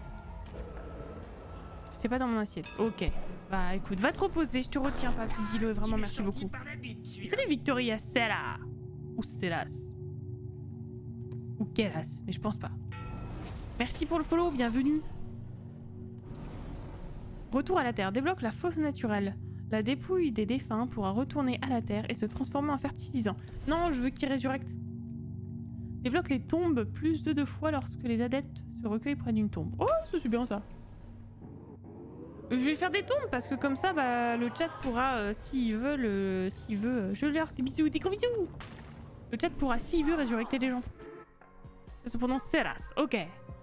Speaker 1: J'étais pas dans mon assiette. Ok. Bah écoute, va te reposer, je te retiens pas, petit Gilo, et vraiment merci beaucoup. Salut Victoria Sera. Ou Seras. Ou Keras, mais je pense pas. Merci pour le follow, bienvenue. Retour à la Terre. Débloque la fosse naturelle. La dépouille des défunts pourra retourner à la Terre et se transformer en fertilisant. Non, je veux qu'il résurrecte. Débloque les tombes plus de deux fois lorsque les adeptes se recueillent près d'une tombe. Oh, c'est bien ça. Je vais faire des tombes parce que comme ça, bah, le chat pourra, euh, s'il veut, le... s'il veut, euh, je leur des bisous, des gros bisous. Le chat pourra, s'il veut, résurrecter les gens. Ça se prononce Seras. Ok.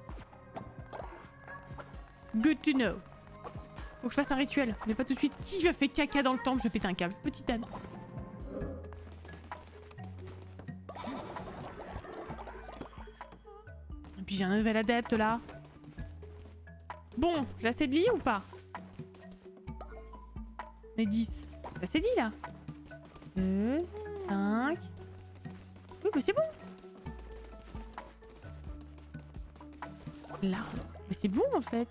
Speaker 1: Good to know. Faut que je fasse un rituel, mais pas tout de suite. Qui va faire caca dans le temple? Je vais péter un câble. Petite âne. Et puis j'ai un nouvel adepte là. Bon, j'ai assez de lits ou pas? On est dix. J'ai assez de lits là. deux, cinq. Oui, mais c'est bon. Là. Mais c'est bon en fait.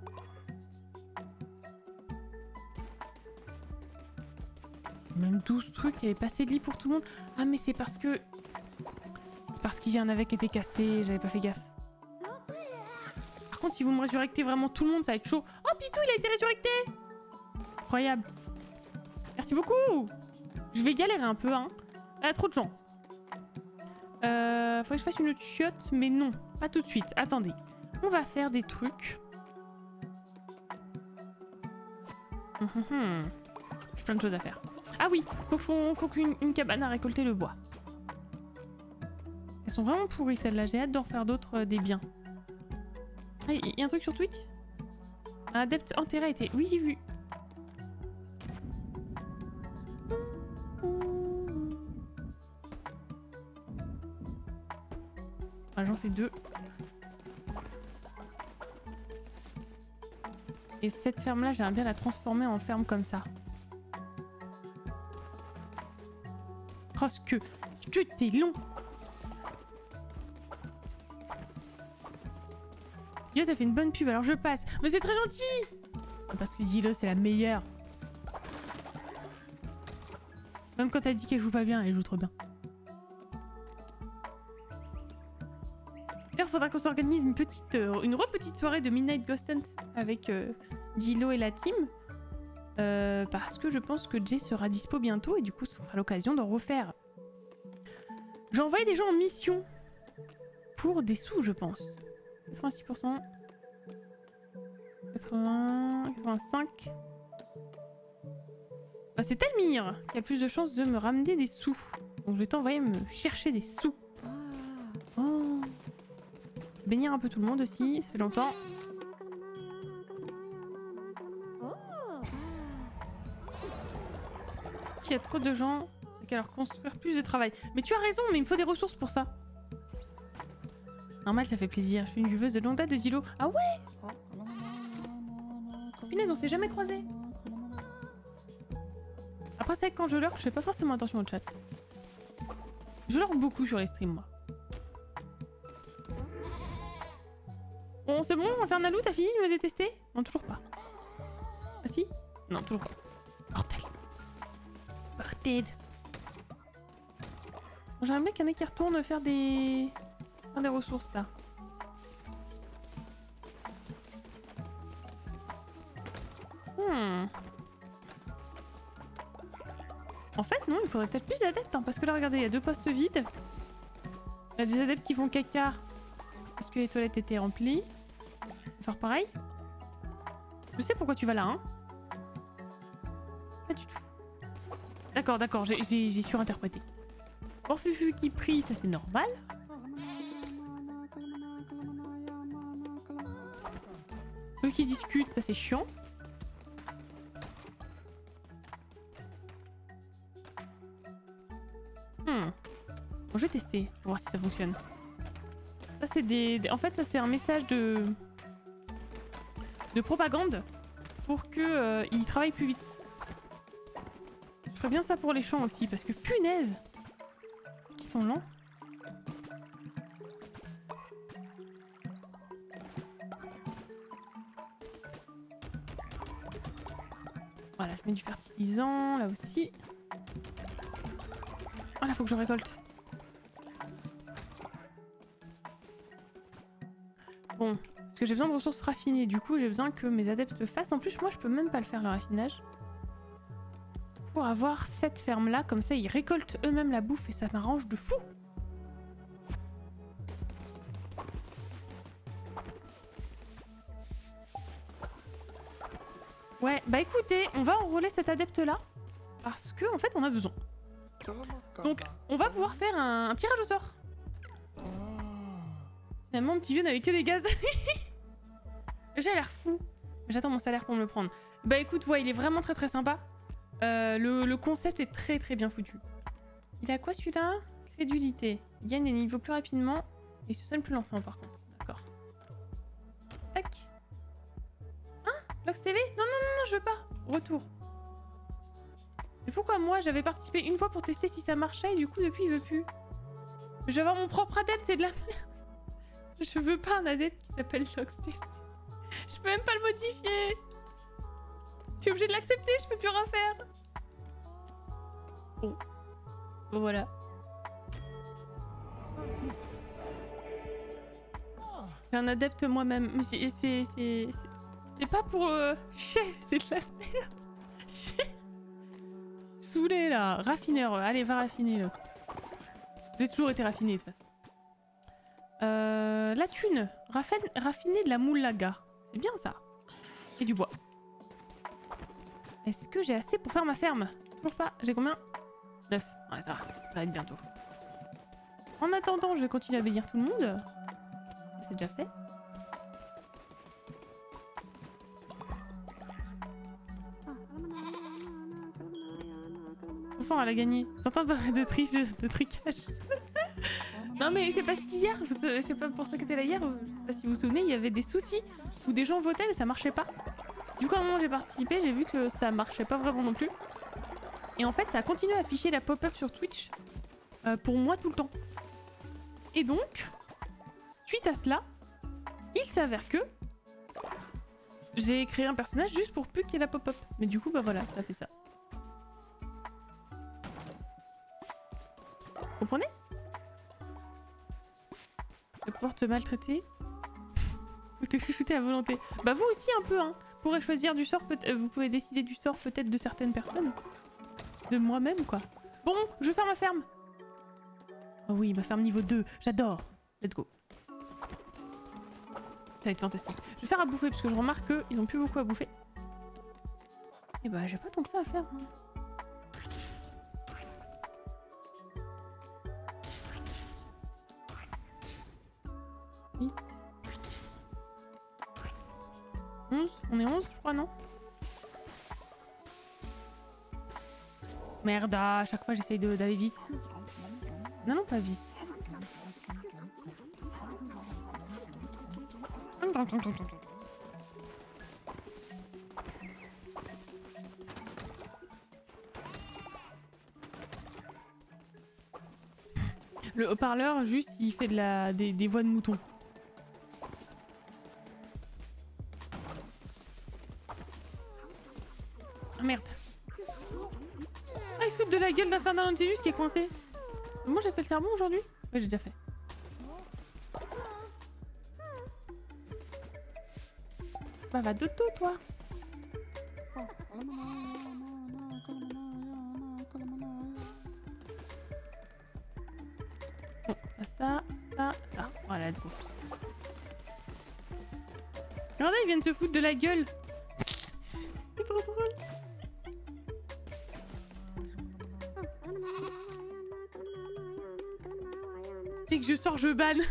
Speaker 1: Même douze trucs, il y avait pas assez de lits pour tout le monde. Ah mais c'est parce que... C'est parce qu'il y en avait qui étaient cassés, j'avais pas fait gaffe. Par contre, si vous me résurrectez vraiment tout le monde, ça va être chaud. Oh Pitou, il a été résurrecté! Incroyable. Merci beaucoup! Je vais galérer un peu, hein. Il y a trop de gens. Euh, faudrait que je fasse une autre chiotte, mais non, pas tout de suite. Attendez. On va faire des trucs. Hum, hum, hum. J'ai plein de choses à faire. Ah oui, faut que faut qu'une une cabane à récolter le bois. Elles sont vraiment pourries celles-là, j'ai hâte d'en faire d'autres euh, des biens. Ah, il y a un truc sur Twitch? Un adepte enterré a été... Oui, j'ai vu. Ah, j'en fais deux. Et cette ferme-là, j'aimerais bien la transformer en ferme comme ça. Oh, ce que... Ce que t'es long! Gilo, t'as fait une bonne pub, alors je passe. Mais c'est très gentil! Parce que Gilo, c'est la meilleure. Même quand t'as dit qu'elle joue pas bien, elle joue trop bien. D'ailleurs, faudra qu'on s'organise une petite... Euh, une re-petite soirée de Midnight Ghost Hunt avec euh, Gilo et la team. Euh, parce que je pense que Jay sera dispo bientôt et du coup ce sera l'occasion d'en refaire. J'ai envoyé des gens en mission pour des sous, je pense. quatre-vingt-six pour cent. quatre-vingts... quatre-vingt-cinq. Bah, c'est Talmir qui a plus de chances de me ramener des sous. Donc je vais t'envoyer me chercher des sous. Oh. Bénir un peu tout le monde aussi, ça fait longtemps. S'il y a trop de gens, c'est qu'à leur construire plus de travail. Mais tu as raison, mais il me faut des ressources pour ça. Normal, ça fait plaisir. Je suis une juveuse de longue date de Gilo. Ah ouais? Punaise, on s'est jamais croisés. Après, c'est vrai que quand je lurk, je fais pas forcément attention au chat. Je lurk beaucoup sur les streams, moi. Bon, c'est bon, Infernalou, t'as fini de me détester? Non, toujours pas. Ah si? Non, toujours pas. Mortel. Mortel. Bon, j'aimerais bien qu'il y en ait qui retournent faire des... faire des ressources, là. Hmm. En fait, non, il faudrait peut-être plus d'adeptes, hein, parce que là, regardez, il y a deux postes vides. Il y a des adeptes qui font caca parce que les toilettes étaient remplies. Faire pareil. Je sais pourquoi tu vas là, hein. Pas du tout. D'accord, d'accord, j'ai surinterprété. Morfufu qui prie, ça c'est normal. Eux qui discutent, ça c'est chiant. Hmm. Bon, je vais tester pour voir si ça fonctionne. Ça c'est des, des... En fait, ça c'est un message de... de propagande pour que euh, ils travaillent plus vite. Je ferais bien ça pour les champs aussi, parce que punaise! Ils sont lents. Voilà, je mets du fertilisant, là aussi. Voilà, faut que je récolte. Bon, parce que j'ai besoin de ressources raffinées. Du coup, j'ai besoin que mes adeptes le fassent. En plus, moi, je peux même pas le faire, le raffinage. Pour avoir cette ferme-là, comme ça, ils récoltent eux-mêmes la bouffe et ça m'arrange de fou. Ouais, bah écoutez, on va enrôler cet adepte-là. Parce que, en fait, on a besoin. Donc, on va pouvoir faire un, un tirage au sort. Finalement, mon petit vieux n'avait que des gaz. J'ai l'air fou. J'attends mon salaire pour me le prendre. Bah écoute, ouais, il est vraiment très très sympa. Euh, le, le concept est très très bien foutu. Il a quoi celui-là? Crédulité. Il gagne des niveaux plus rapidement et se soigne plus lentement par contre. D'accord. Tac. Hein? Lox T V? Non, non, non, non, je veux pas. Retour. Mais pourquoi moi j'avais participé une fois pour tester si ça marchait et du coup depuis il veut plus? Je vais avoir mon propre adepte, c'est de la merde. Je veux pas un adepte qui s'appelle Lox T V. Je peux même pas le modifier. Je suis obligée de l'accepter, je peux plus rien faire. Bon. Bon voilà. J'ai un adepte moi-même. Mais c'est... C'est c'est pas pour... Euh... Chais, c'est de la merde. Chais. Saoulé là. Raffineur. Allez, va raffiner Lox. J'ai toujours été raffiné de toute façon. Euh, la thune. Raffin... Raffiner de la moulaga. C'est bien ça. Et du bois. Est-ce que j'ai assez pour faire ma ferme? Toujours pas. J'ai combien? neuf. Ouais, ça va. Ça va être bientôt. En attendant, je vais continuer à bénir tout le monde. C'est déjà fait. Enfin, elle a gagné. Certains parlent de triche, de trucage. Non mais c'est parce qu'hier, je sais pas pour ça que t'es là hier, je sais pas si vous vous souvenez, il y avait des soucis où des gens votaient mais ça marchait pas. Du coup à un moment j'ai participé, j'ai vu que ça marchait pas vraiment non plus. Et en fait ça a continué à afficher la pop-up sur Twitch euh, pour moi tout le temps. Et donc, suite à cela, il s'avère que j'ai créé un personnage juste pour plus qu'il y ait la pop-up. Mais du coup bah voilà, ça fait ça. Vous comprenez? De pouvoir te maltraiter ou te chouchouter à volonté. Bah vous aussi un peu hein. Vous pourrez choisir du sort, peut vous pouvez décider du sort peut-être de certaines personnes. De moi-même quoi. Bon, je vais faire ma ferme. Oh oui, ma ferme niveau deux, j'adore. Let's go. Ça va être fantastique. Je vais faire à bouffer parce que je remarque qu'ils ont plus beaucoup à bouffer. Et bah j'ai pas tant que ça à faire. Hein. onze? On est onze je crois, non? Merde, à chaque fois j'essaye d'aller vite. Non, non, pas vite. Le haut-parleur, juste, il fait de la, des, des voix de mouton. Ah merde. Ah, il se fout de la gueule d'Infernal Angelus qui est coincé. Moi j'ai fait le sermon aujourd'hui? Ouais, j'ai déjà fait. Bah va dodo toi. Bon, ça, ça, ça. Voilà, let's go. Regardez, ils viennent se foutre de la gueule. C'est trop drôle. Dès que je sors, je banne.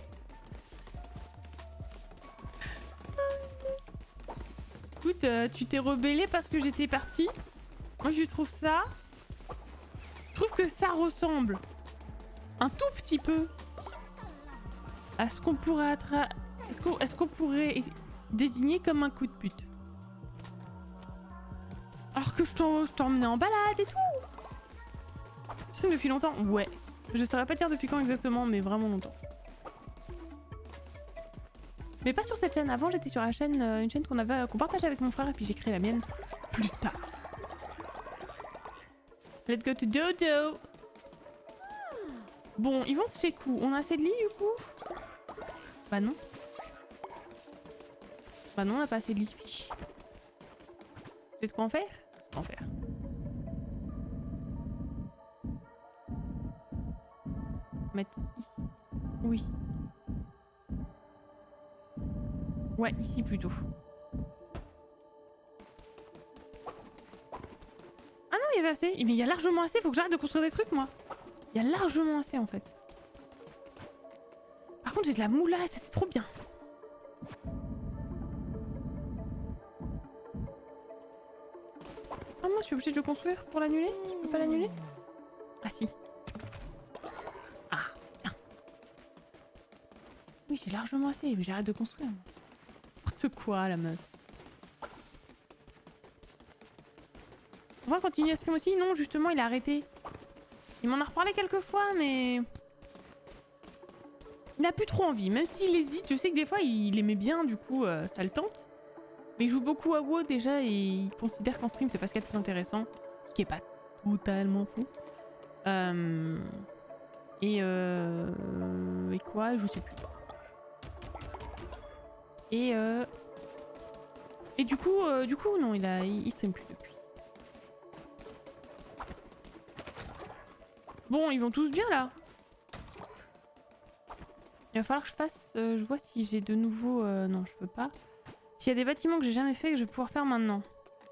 Speaker 1: Écoute, euh, tu t'es rebellé parce que j'étais partie. Moi, je trouve ça... Je trouve que ça ressemble un tout petit peu à ce qu'on pourrait attra... Est-ce qu'on est-ce qu'on pourrait désigner comme un coup de pute. Alors que je t'emmenais en balade et tout. Tu sais, depuis longtemps? Ouais. Je saurais pas dire depuis quand exactement, mais vraiment longtemps. Mais pas sur cette chaîne. Avant, j'étais sur la chaîne, euh, une chaîne qu'on avait, qu'on partageait avec mon frère, et puis j'ai créé la mienne plus tard. Let's go to Dodo. Bon, ils vont se chez coup. On a assez de lits du coup? Bah non. Bah non, on n'a pas assez de lit. J'ai de quoi en faire? Je peux en faire. Mettre ici. Oui. Ouais, ici plutôt. Ah non, il y avait assez. Mais il y a largement assez, faut que j'arrête de construire des trucs moi. Il y a largement assez en fait. Par contre j'ai de la moulasse, c'est trop bien. Ah moi je suis obligée de le construire pour l'annuler? Je peux pas l'annuler? Ah si. Ah, bien. Oui j'ai largement assez, mais j'arrête de construire. N'importe quoi la meuf. On va continuer à stream aussi? Non justement il a arrêté. Il m'en a reparlé quelques fois mais... Il n'a plus trop envie, même s'il hésite, je sais que des fois il aimait bien, du coup euh, ça le tente. Mais il joue beaucoup à WoW déjà et il considère qu'en stream c'est pas ce qu'il y a de plus intéressant. Ce qui est pas totalement faux. Euh... Et euh... Et quoi? Je sais plus. Et euh... Et du coup, euh, du coup non, il, a... il stream plus depuis. Bon, ils vont tous bien là. Il va falloir que je fasse... Euh, je vois si j'ai de nouveau... Euh, non, je peux pas. S'il y a des bâtiments que j'ai jamais fait que je vais pouvoir faire maintenant.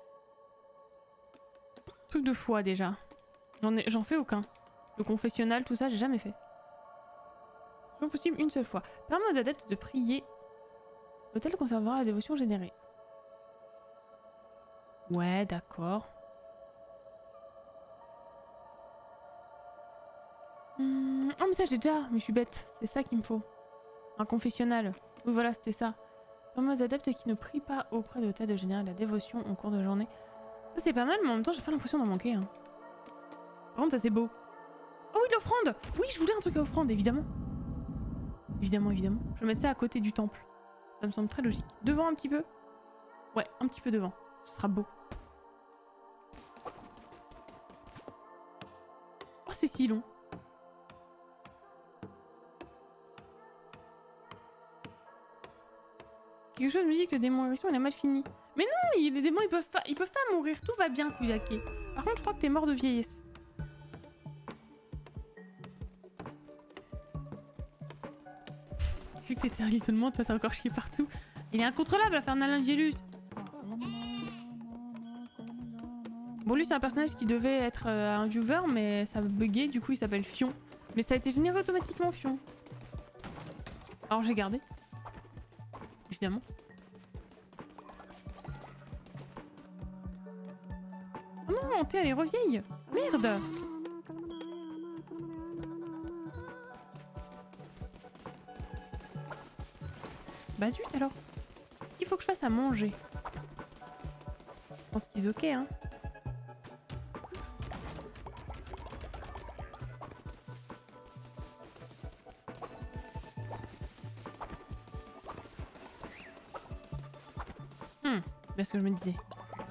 Speaker 1: Truc de foi déjà. J'en ai... j'en fais aucun. Le confessionnal, tout ça, j'ai jamais fait. C'est possible une seule fois. Permet aux adeptes de prier. L'hôtel conservera la dévotion générée. Ouais, d'accord. Hum... Oh mais ça j'ai déjà, mais je suis bête. C'est ça qu'il me faut. Un confessionnal. Oui voilà, c'était ça. Permet aux adeptes qui ne prient pas auprès de l'hôtel de générer la dévotion en cours de journée. Ça c'est pas mal, mais en même temps j'ai pas l'impression d'en manquer. Hein. Par contre ça c'est beau. Oh oui, l'offrande! Oui, je voulais un truc à offrande, évidemment. Évidemment, évidemment. Je vais mettre ça à côté du temple. Ça me semble très logique. Devant un petit peu? Ouais, un petit peu devant. Ce sera beau. Oh, c'est si long. Quelque chose me dit que le démon érection il a mal fini. Mais non, les démons ils peuvent pas, ils peuvent pas mourir. Tout va bien, Kuyake. Par contre, je crois que t'es mort de vieillesse. J'ai vu que t'étais un l'isolement, toi t'as encore chié partout. Il est incontrôlable à faire Angelus. Bon, lui c'est un personnage qui devait être euh, un viewer, mais ça a bugué, du coup il s'appelle Fion. Mais ça a été généré automatiquement, Fion. Alors j'ai gardé. Évidemment. Oh non, Thé, elle est revieille. Merde. Bah zut alors. Il faut que je fasse à manger. Je pense qu'ils ok hein. Hmm, c'est ce que je me disais.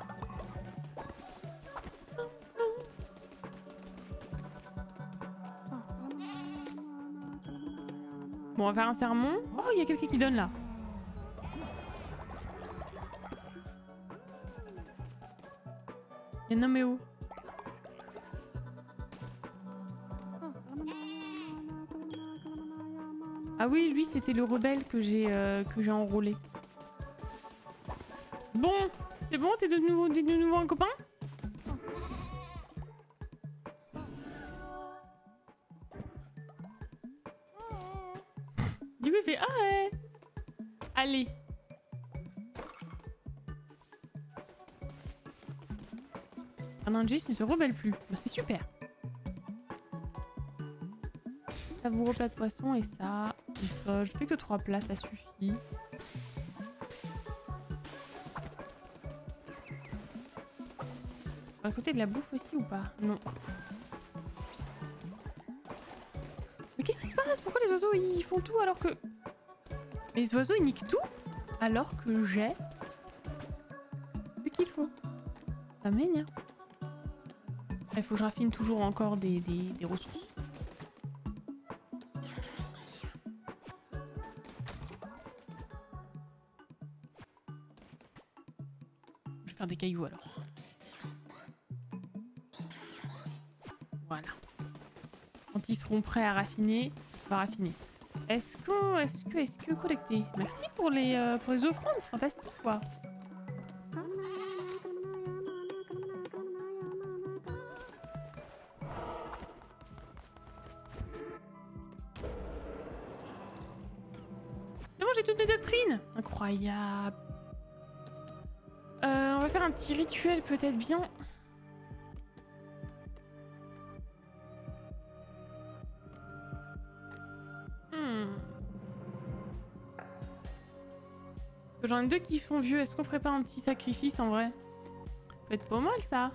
Speaker 1: Bon, on va faire un sermon. Oh, il y a quelqu'un qui donne là. Il y a Noméo. Ah oui, lui c'était le rebelle que j'ai euh, que j'ai enrôlé. Bon, c'est bon, t'es de nouveau, t'es de nouveau un copain? Du coup il fait ah ouais. Allez. Un Angelus ne se rebelle plus. Bah, c'est super. Savoureux plat de poisson et ça. Et ça. Je fais que trois plats, ça suffit. À côté de la bouffe aussi ou pas? Non. Mais qu'est-ce qui se passe? Pourquoi les oiseaux ils font tout alors que... Les oiseaux ils niquent tout alors que j'ai ce qu'il faut. Ça m'énerve. Il faut que je raffine toujours encore des, des, des ressources. des cailloux alors. Voilà. Quand ils seront prêts à raffiner, on va raffiner. Est-ce que, est-ce que, est-ce que collecter? Merci pour les, euh, pour les offrandes, c'est fantastique quoi. C'est bon, j'ai toutes mes doctrines. Incroyable. Euh, on va faire un petit rituel peut-être bien. Hmm. J'en ai deux qui sont vieux. Est-ce qu'on ferait pas un petit sacrifice en vrai? Peut être pas mal ça.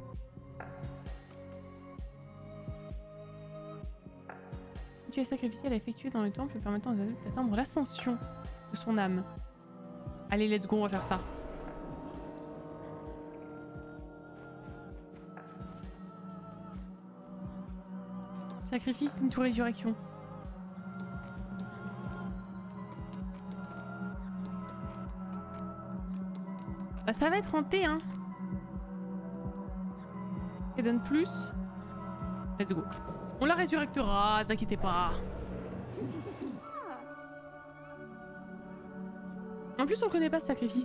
Speaker 1: Tu es sacrificiel à effectuer dans le temple permettant aux adultes d'atteindre l'ascension de son âme. Allez, let's go, on va faire ça. Sacrifice into résurrection. Bah, ça va être hanté, hein. Ça donne plus. Let's go. On la résurrectera, vous inquiétez pas. En plus, on connaît pas ce sacrifice.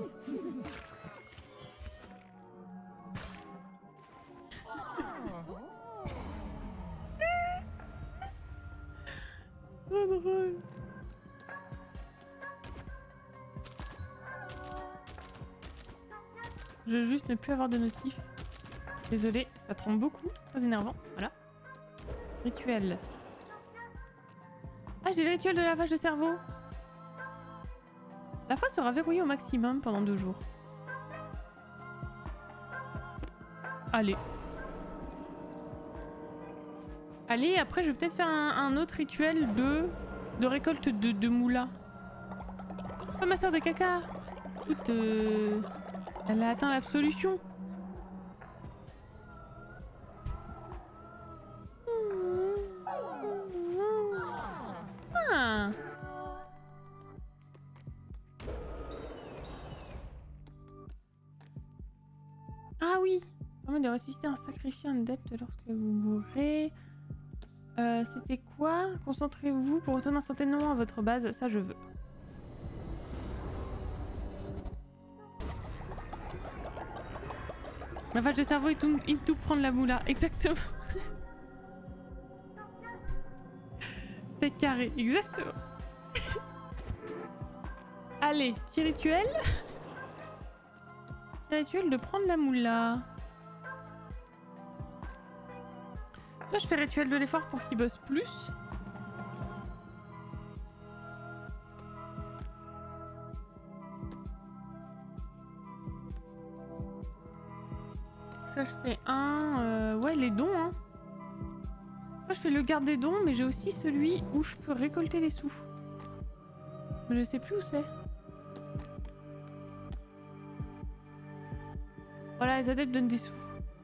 Speaker 1: Trop drôle. Je veux juste ne plus avoir de notif. Désolée, ça tremble beaucoup, c'est très énervant. Voilà. Rituel. Ah, j'ai le rituel de lavage de cerveau. La foi sera verrouillée au maximum pendant deux jours. Allez. Allez, après je vais peut-être faire un, un autre rituel de, de récolte de, de moula. Oh, ma soeur de caca. Écoute, euh, elle a atteint l'absolution. Ah. Ah oui, permet de ressusciter un sacrifié en adepte lorsque vous mourrez. Euh, C'était quoi? Concentrez-vous pour retourner instantanément à votre base. Ça, je veux. Ma vache de cerveau est tout, est tout prendre la moula. Exactement. C'est carré. Exactement. Allez, petit rituel. Petit rituel de prendre la moula. Soit je fais rituel de l'effort pour qu'il bosse plus. Soit je fais un... Euh, ouais, les dons, hein. Soit je fais le garde des dons, mais j'ai aussi celui où je peux récolter les sous. Mais je sais plus où c'est. Voilà, les adeptes donnent des sous.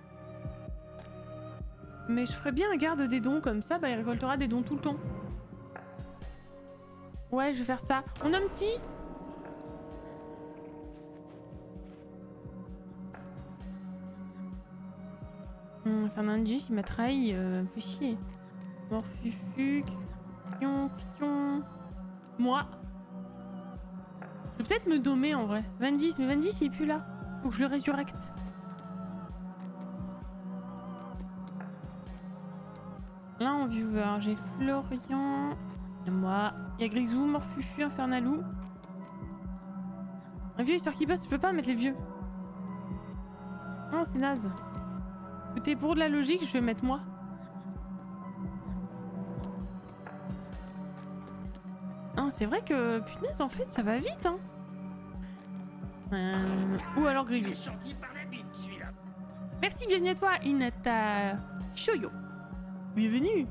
Speaker 1: Mais je ferais bien un garde des dons, comme ça, bah il récoltera des dons tout le temps. Ouais, je vais faire ça. On nomme qui? Hum, Fernandis, il m'a trahi, euh, fait chier. Morfufuc, fion, fion. Moi. Je vais peut-être me dommer en vrai. vingt-dix, mais vingt-dix il est plus là. Faut que je le résurrecte. Là en viewer, j'ai Florian, et moi, il y a Grisou, Morfufu, Infernalou. Un vieux histoire qui bosse, je peux pas mettre les vieux. Non, c'est naze. Écoutez, pour de la logique, je vais mettre moi. Ah, c'est vrai que, punaise, en fait, ça va vite, hein. Euh... Ou alors Grisou. Merci, bienvenue à toi, Inata Shoyo. Bienvenue.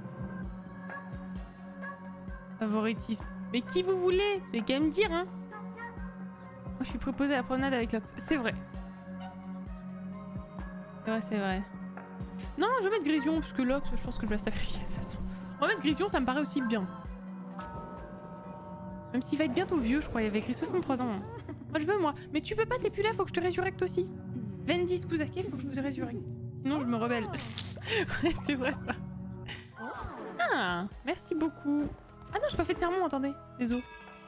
Speaker 1: Favoritisme. Mais qui vous voulez? C'est qu'à me dire, hein. Moi, je suis préposée à la promenade avec Lox. C'est vrai. C'est vrai, c'est vrai. Non, je vais mettre Grision, parce que Lox, je pense que je vais la sacrifier de toute façon. On va mettre Grision, ça me paraît aussi bien. Même s'il va être bientôt vieux, je crois. Il avait écrit soixante-trois ans. Hein. Moi je veux moi. Mais tu peux pas, t'es plus là, faut que je te résurrecte aussi. Vendis Kusake, faut que je vous résurrecte. Sinon je me rebelle. Ouais, c'est vrai ça. Ah, merci beaucoup. Ah non, j'ai pas fait de sermon, attendez. Désolé.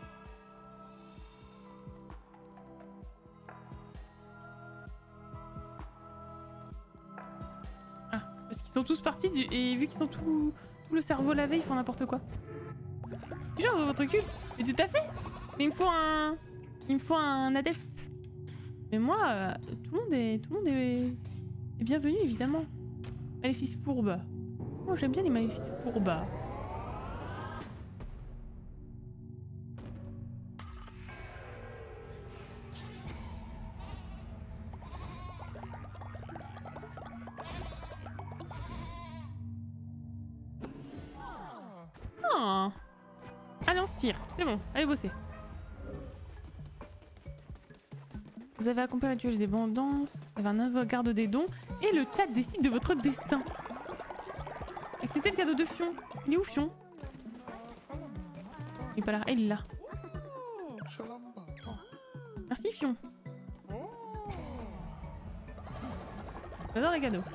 Speaker 1: Ah, parce qu'ils sont tous partis du... et vu qu'ils sont tout... tout le cerveau lavé, ils font n'importe quoi. Genre votre cul. Mais tout à fait. Mais il me faut un... Il me faut un adepte. Mais moi, euh, tout le monde est... Tout le monde est... est bienvenu, évidemment. Maléfice fourbe. Oh, j'aime bien les maléfices fourbes. Oh. Allez, on se tire. C'est bon, allez bosser. Vous avez accompli un rituel des bandances, vous avez un invocarde des dons, et le chat décide de votre destin. Acceptez le cadeau de Fion. Il est où Fion? Il est pas là. Ah, il est là. Merci Fion. J'adore les cadeaux.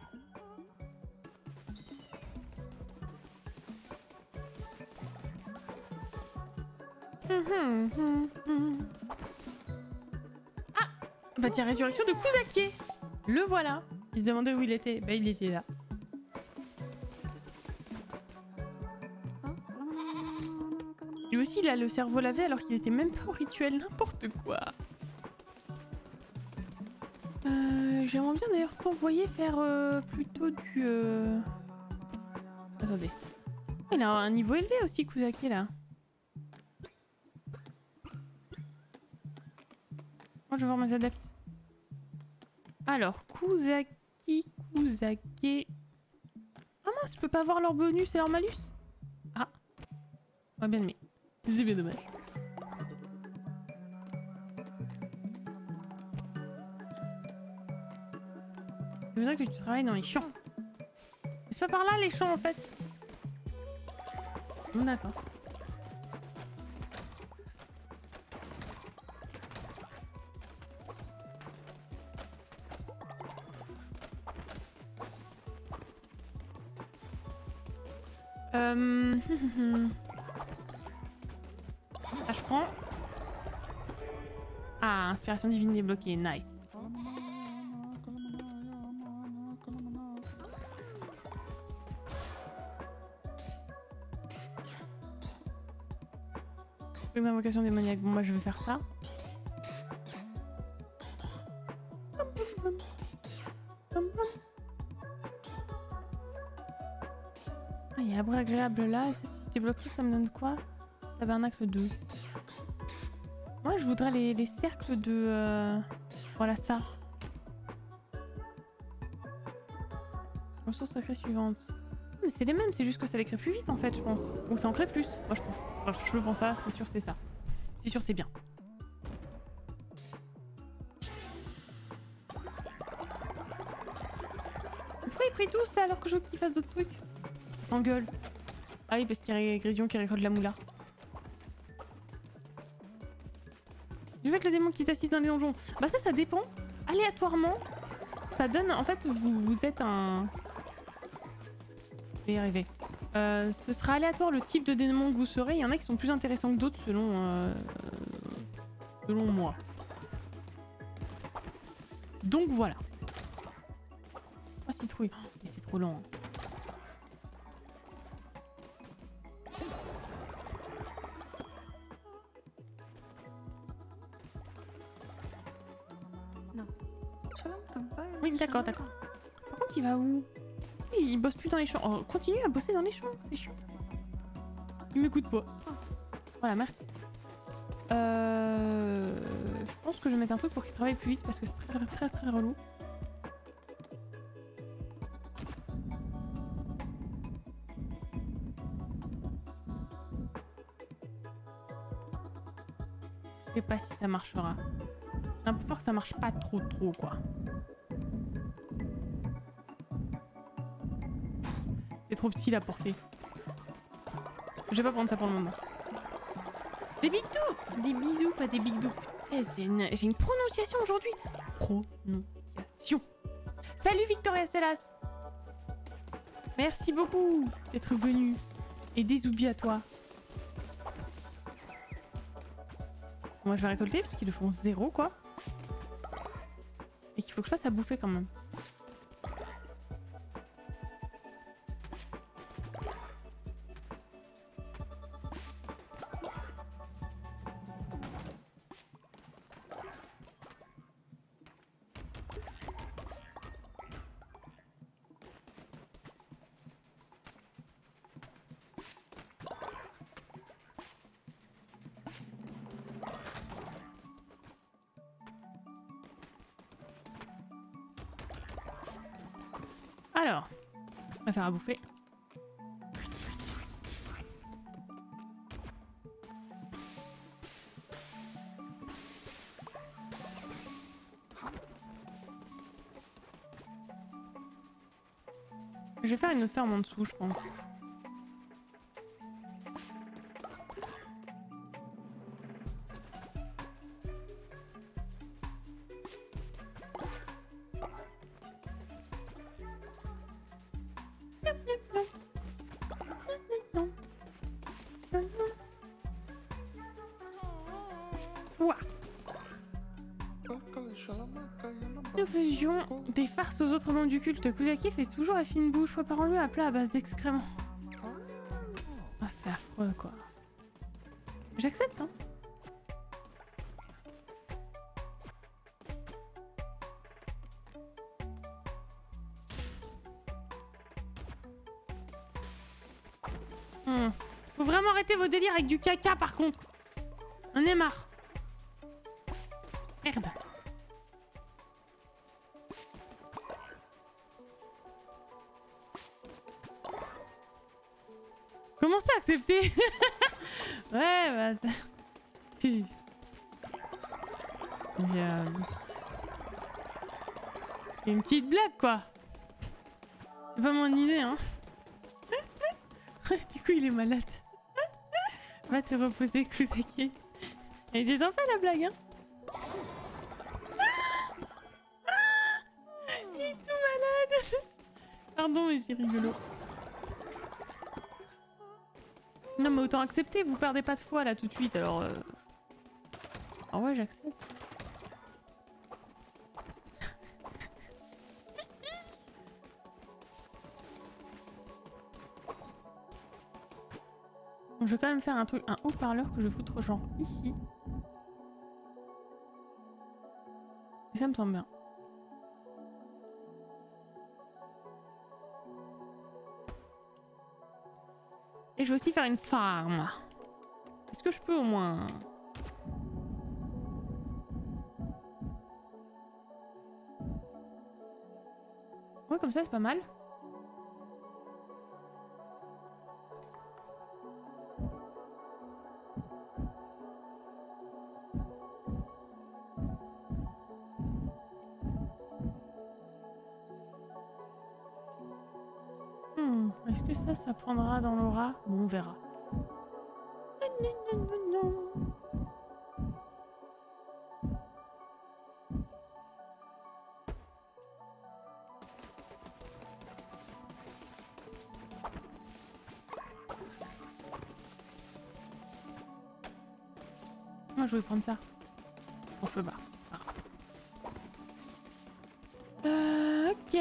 Speaker 1: Ah, bah tiens, résurrection de Kusake. Le voilà. Il se demandait où il était. Bah il était là. Lui aussi il a le cerveau lavé alors qu'il était même pas au rituel, n'importe quoi. Euh, J'aimerais bien d'ailleurs t'envoyer faire euh, plutôt du... Euh... Attendez. Il a un niveau élevé aussi Kusake là. Moi je veux voir mes adeptes. Alors, Kusaki, Kusake... Ah mince, je peux pas voir leur bonus et leur malus. Ah. On va bien aimé. C'est bien dommage. C'est besoin que tu travailles dans les champs. C'est pas par là les champs en fait. Bon, d'accord. Euh... Ah, je prends. Ah, inspiration divine débloquée, nice. Une invocation démoniaque, bon moi je vais faire ça. Ah, il y a abri agréable là, et ça si c'est débloqué ça me donne quoi? Tabernacle deux. Moi je voudrais les, les cercles de... Euh... Voilà ça. Ressources sacrées suivantes. Mais c'est les mêmes, c'est juste que ça les crée plus vite en fait je pense. Ou ça en crée plus, moi je pense. Enfin, je le pense ça, c'est sûr c'est ça. C'est sûr c'est bien. Pourquoi il prie tout ça alors que je veux qu'il fasse d'autres trucs? Ça s'engueule. Ah oui parce qu'il y a Grédion qui récolte la moula. Je veux être le démon qui t'assiste dans les donjons. Bah ça, ça dépend. Aléatoirement, ça donne... En fait, vous, vous êtes un... Je vais y arriver. Euh, ce sera aléatoire le type de démon que vous serez. Il y en a qui sont plus intéressants que d'autres selon... Euh... Selon moi. Donc voilà. Oh, citrouille. Oh, mais c'est trop lent. Hein. Oui, d'accord, d'accord. Par contre, il va où? Il bosse plus dans les champs. Oh, continue à bosser dans les champs, c'est chiant. Il m'écoute pas. Voilà, merci. Euh... Je pense que je vais mettre un truc pour qu'il travaille plus vite parce que c'est très très très relou. Je sais pas si ça marchera. J'ai un peu peur que ça marche pas trop trop quoi. C'est trop petit la portée. Je vais pas prendre ça pour le moment. Des big dous! Des bisous, pas des big dous. Eh, J'ai une, j'ai une prononciation aujourd'hui. Prononciation. Salut Victoria Celas. Merci beaucoup d'être venu. Et des oublis à toi. Moi je vais récolter parce qu'ils le font zéro quoi. Et qu'il faut que je fasse à bouffer quand même. Alors, on va faire à bouffer. Je vais faire une autre ferme en dessous, je pense. Nous faisions des farces aux autres membres du culte. Kuzaki fait toujours la fine bouche, préparons-lui un plat à base d'excréments. Ah, c'est affreux quoi. J'accepte hein. Hmm. Faut vraiment arrêter vos délires avec du caca par contre. On est marre. Merde. Comment ça accepter? Ouais, bah ça... J'ai... Euh... J'ai une petite blague, quoi. C'est pas mon idée, hein. Du coup, il est malade. Va te reposer, Kuzaki. Il y a des enfants, la blague, hein. Il est tout malade. Pardon, mais c'est rigolo. Non mais autant accepter, vous perdez pas de foi là tout de suite alors... Euh... Ah ouais j'accepte. Bon, je vais quand même faire un truc, un haut-parleur que je vais foutre genre ici. Et ça me semble bien. Et je vais aussi faire une farm. Est-ce que je peux au moins... Ouais, comme ça c'est pas mal. Hmm, est-ce que ça, ça prendra dans l'aura? Bon, on verra. Moi, je vais prendre ça. Bon, je peux pas. Ah. Euh, ok.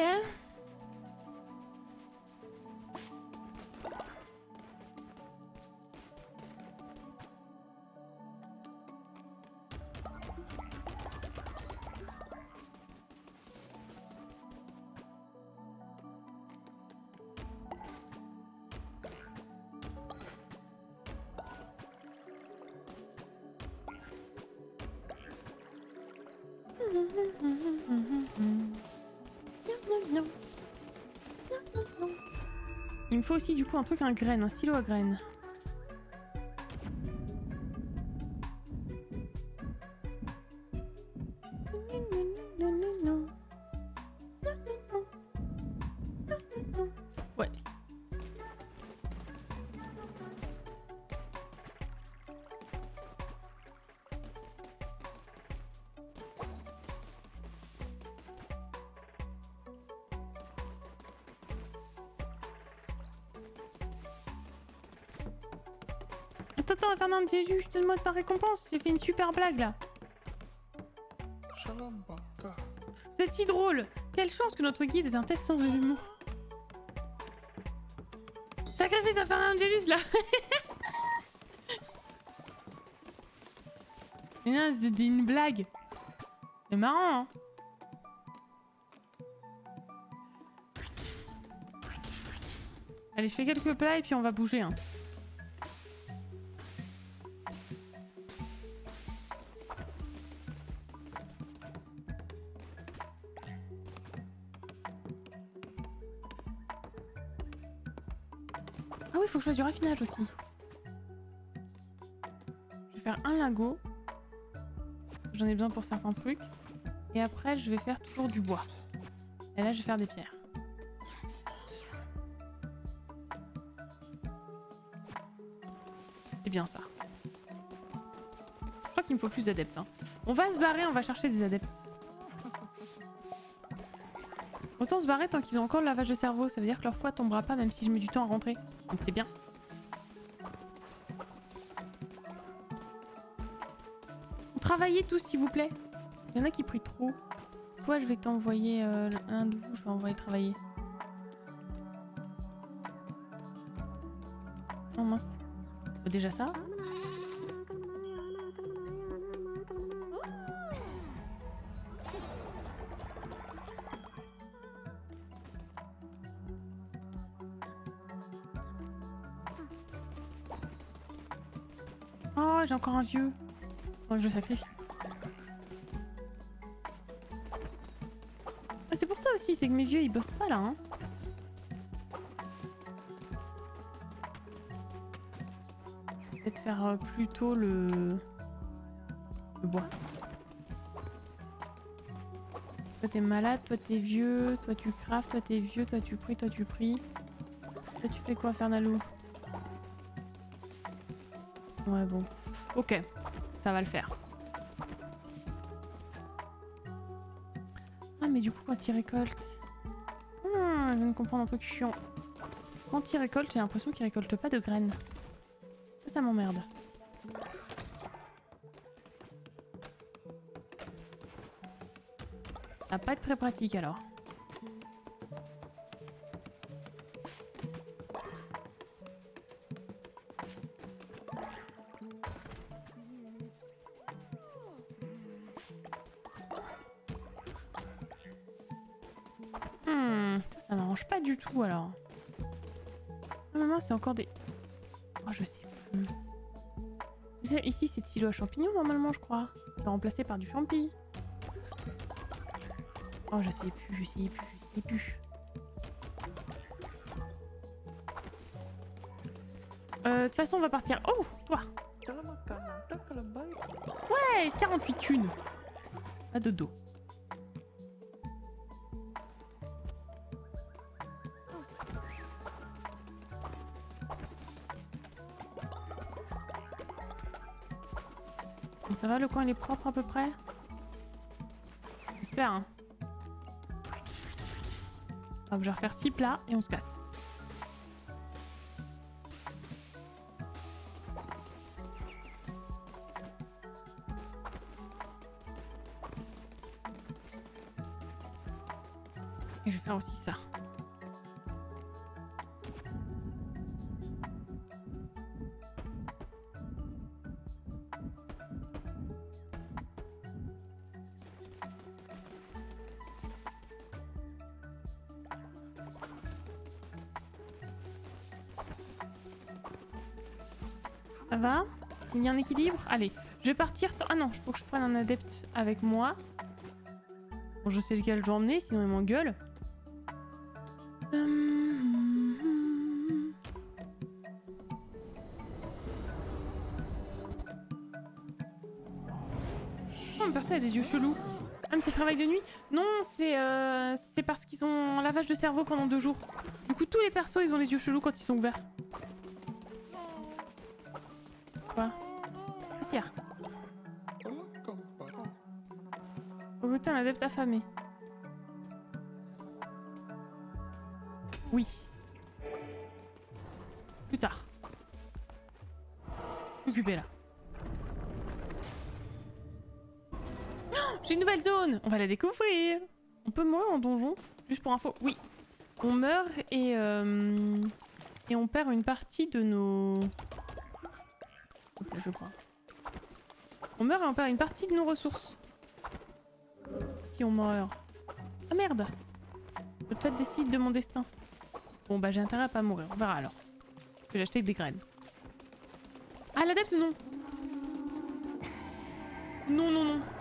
Speaker 1: Il me faut aussi du coup un truc, un graine, un silo à graines. Ouais. Attends, attends, Fernand, j'ai juste donne-moi ta récompense. J'ai fait une super blague là. Vous êtes si drôle. Quelle chance que notre guide ait un tel sens de l'humour. Sacrifice à Fernand Angelus là. Mais non, c'était une blague. C'est marrant, hein. Allez, je fais quelques plats et puis on va bouger, hein. Ah oui, il faut que je fasse du raffinage aussi. Je vais faire un lingot. J'en ai besoin pour certains trucs. Et après, je vais faire toujours du bois. Et là, je vais faire des pierres. C'est bien ça. Je crois qu'il me faut plus d'adeptes. Hein. On va se barrer, on va chercher des adeptes. Autant se barrer tant qu'ils ont encore le lavage de cerveau. Ça veut dire que leur foi tombera pas même si je mets du temps à rentrer. Donc c'est bien. Travaillez tous s'il vous plaît. Il y en a qui prient trop. Toi je vais t'envoyer... Euh, l'un de vous je vais envoyer travailler. Oh mince. C'est déjà ça? Oh j'ai encore un vieux. Faut que je le sacrifie. Ah, c'est pour ça aussi, c'est que mes vieux ils bossent pas là. Hein. Peut-être faire euh, plutôt le... le bois. Toi t'es malade, toi t'es vieux, toi tu craftes, toi t'es vieux, toi tu pries, toi tu pries. Toi tu fais quoi, Fernalou? Ouais bon. Ok, ça va le faire. Ah mais du coup quand il récolte... Hmm, je viens de comprendre un truc chiant. Quand il récolte, j'ai l'impression qu'il récolte pas de graines. Ça, ça m'emmerde. Ça va pas être très pratique alors. Pas du tout alors. Non, non, c'est encore des... Oh, je sais plus. Ici, c'est de silo à champignons normalement, je crois. C'est remplacé par du champi. Oh, je sais plus, je sais plus, je sais plus. Euh, de toute façon, on va partir. Oh, toi. Ouais, quarante-huit thunes. Pas de dos. Ça va, le coin il est propre à peu près? J'espère, hein. Hop, je vais refaire six plats et on se casse. Et je vais faire aussi ça. Ça va? Il y a un équilibre? Allez, je vais partir... Ah non, il faut que je prenne un adepte avec moi. Bon, je sais lequel je vais emmener, sinon il m'engueule. Hum... Oh, mon perso a des yeux chelous. Ah, mais c'est le travail de nuit? Non, c'est euh, c'est parce qu'ils ont un lavage de cerveau pendant deux jours. Du coup, tous les persos, ils ont les yeux chelous quand ils sont ouverts. Quoi? Qu'est-ce qu'il y a? Recruter un adepte affamé. Oui. Plus tard. Occupé là. Oh, j'ai une nouvelle zone. On va la découvrir. On peut mourir en donjon. Juste pour info. Oui. On meurt et... Euh, et on perd une partie de nos... Je crois. On meurt et on perd une partie de nos ressources. Si on meurt. Ah merde. Le chat décide de mon destin. Bon bah j'ai intérêt à pas mourir. On verra alors. Je vais acheter des graines. Ah l'adepte non. Non non non.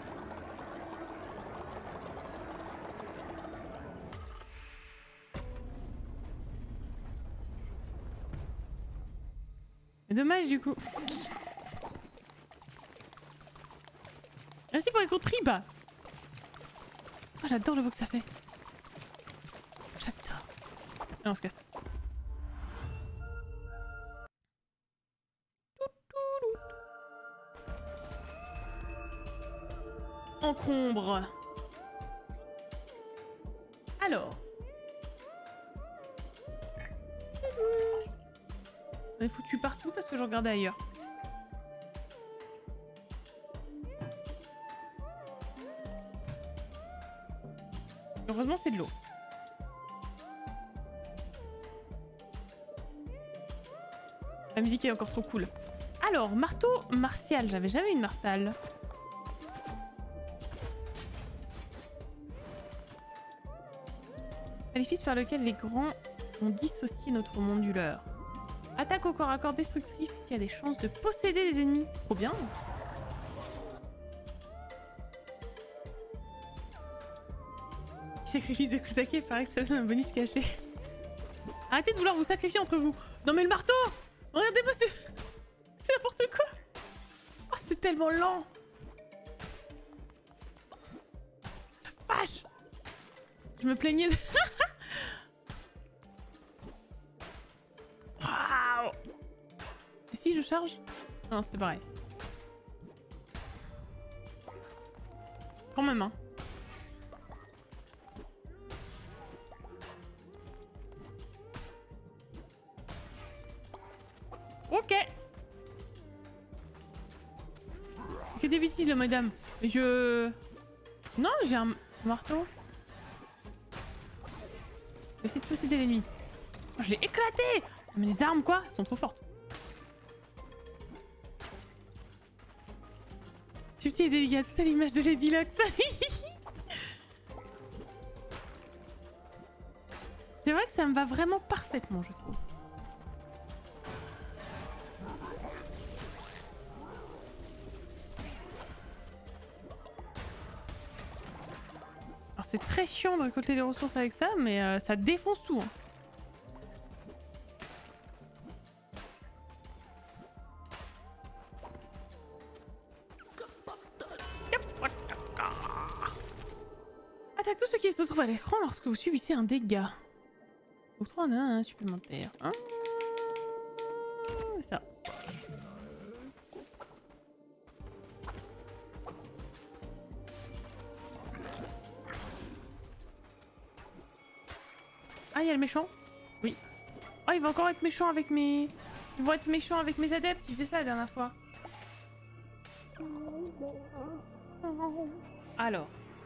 Speaker 1: Dommage du coup. Merci pour les contribs. Oh, j'adore le voix que ça fait. J'adore. Allez, on se casse. Encombre. Alors. On est foutu partout parce que je regardais ailleurs. Heureusement c'est de l'eau. La musique est encore trop cool. Alors, marteau martial, j'avais jamais une martale. Maléfice par lequel les grands ont dissocié notre monde du leur. Attaque au corps à corps destructrice qui a des chances de posséder des ennemis. Trop bien. Sacrifice de Kusake, il paraît que ça donne un bonus caché. Arrêtez de vouloir vous sacrifier entre vous. Non mais le marteau! Regardez-moi ce... C'est n'importe quoi. Oh, c'est tellement lent. La vache. Je me plaignais de... Waouh. Et si je charge? Non, c'est pareil. Quand même, hein. Ok. Que des bêtises, la madame. Je... Non, j'ai un marteau. Je vais essayer de posséder l'ennemi. Oh, je l'ai éclaté. Mais les armes, quoi, sont trop fortes. Subtil et délicat, tout à l'image de Lady Lux. C'est vrai que ça me va vraiment parfaitement, je trouve. Alors c'est très chiant de récolter les ressources avec ça, mais euh, ça défonce tout. Hein. Attaque tout ce qui se trouve à l'écran lorsque vous subissez un dégât. Ou trois en un supplémentaire. Hein, ça. Ah, il y a le méchant? Oui. Oh, il va encore être méchant avec mes... Ils vont être méchants avec mes adeptes. Ils faisaient ça la dernière fois. Alors.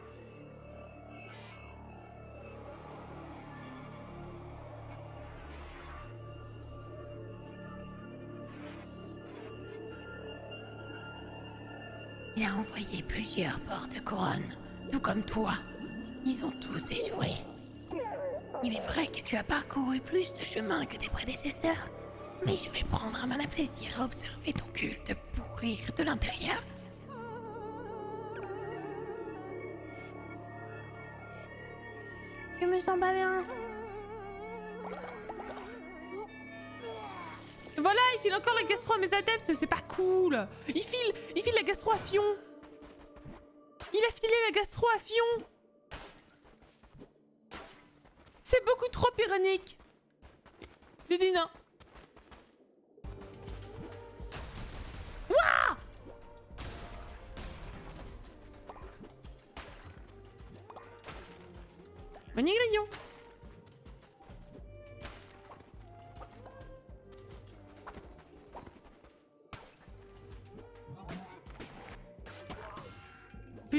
Speaker 3: Il a envoyé plusieurs porte-couronnes, tout comme toi. Ils ont tous échoué. Il est vrai que tu as parcouru plus de chemin que tes prédécesseurs, mais je vais prendre un malin plaisir à observer ton culte pourrir de l'intérieur. Je me sens pas bien.
Speaker 1: Voilà, il file encore la gastro à mes adeptes, c'est pas cool. Il file, il file la gastro à Fion. Il a filé la gastro à Fion. C'est beaucoup trop ironique. J'ai dit non. Wouah! Bonne ingrédient.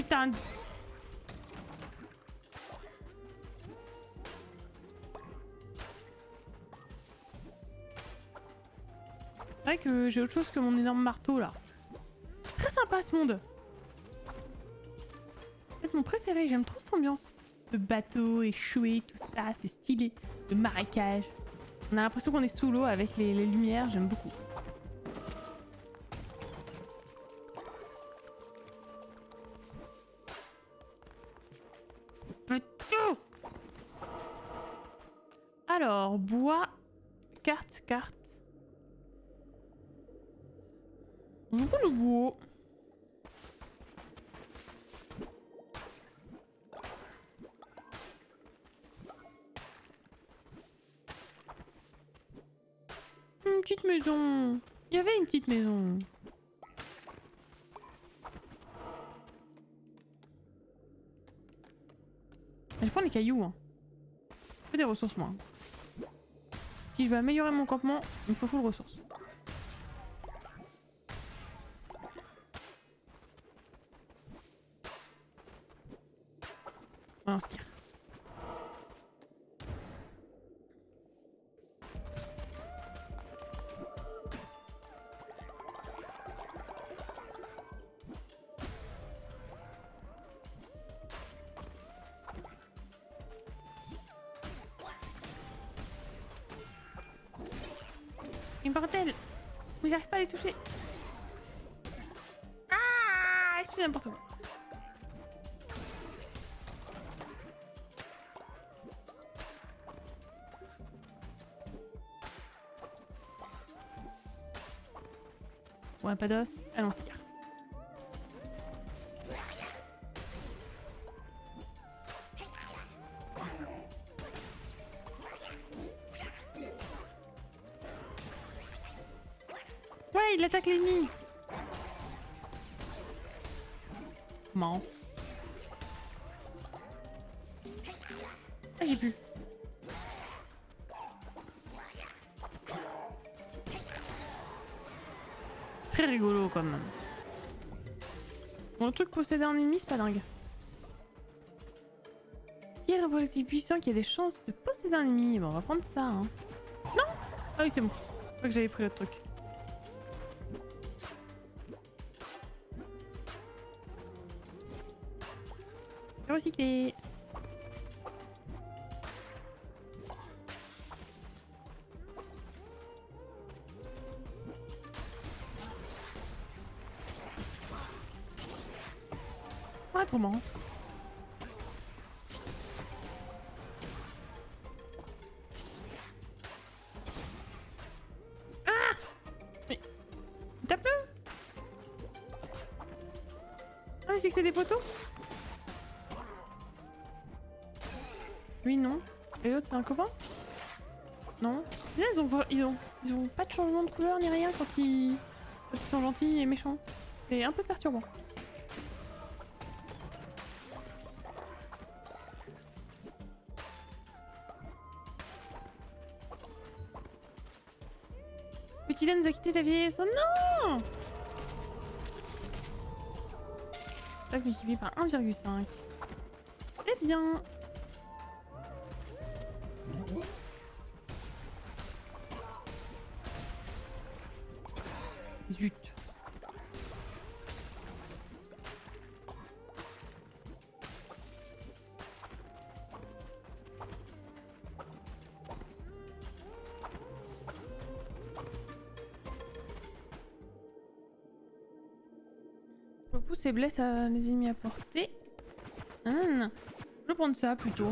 Speaker 1: putain de... C'est vrai que j'ai autre chose que mon énorme marteau là. Très sympa ce monde. C'est mon préféré, j'aime trop cette ambiance. Le bateau échoué, tout ça, c'est stylé. Le marécage. On a l'impression qu'on est sous l'eau avec les, les lumières, j'aime beaucoup. Alors, bois, carte, carte. Je prends le bois. Une petite maison. Il y avait une petite maison. Je prends les cailloux. Hein. Je fais des ressources moi. Si je veux améliorer mon campement, il me faut full ressources. On se tire. Une bordel! Mais j'arrive pas à les toucher. Ah! Je suis n'importe quoi. Ouais, pas d'os. Allez, on se tire. Ouais, il attaque l'ennemi. Marrant. Ah, j'ai pu. C'est très rigolo quand même. Bon, le truc posséder un ennemi, c'est pas dingue. Qui est un projectile puissant qui a des chances de posséder un ennemi? Bon, on va prendre ça. Hein. Non! Ah oui, c'est bon. Je crois que j'avais pris l'autre truc. Recycler. Ouais, trop marrant. Ah! Mais... tape-le! Ah, mais c'est que c'est des poteaux? Lui non. Et l'autre c'est un copain? Non. Là, ils ont, ils ont ils ont pas de changement de couleur ni rien quand ils, quand ils sont gentils et méchants. C'est un peu perturbant. Petit Dan nous a quitté ta vieille son. Non! Ça multiplié par un virgule cinq. Eh bien. Zut. Repousse et blesse à les ennemis à portée. Hum. Je vais prendre ça plutôt.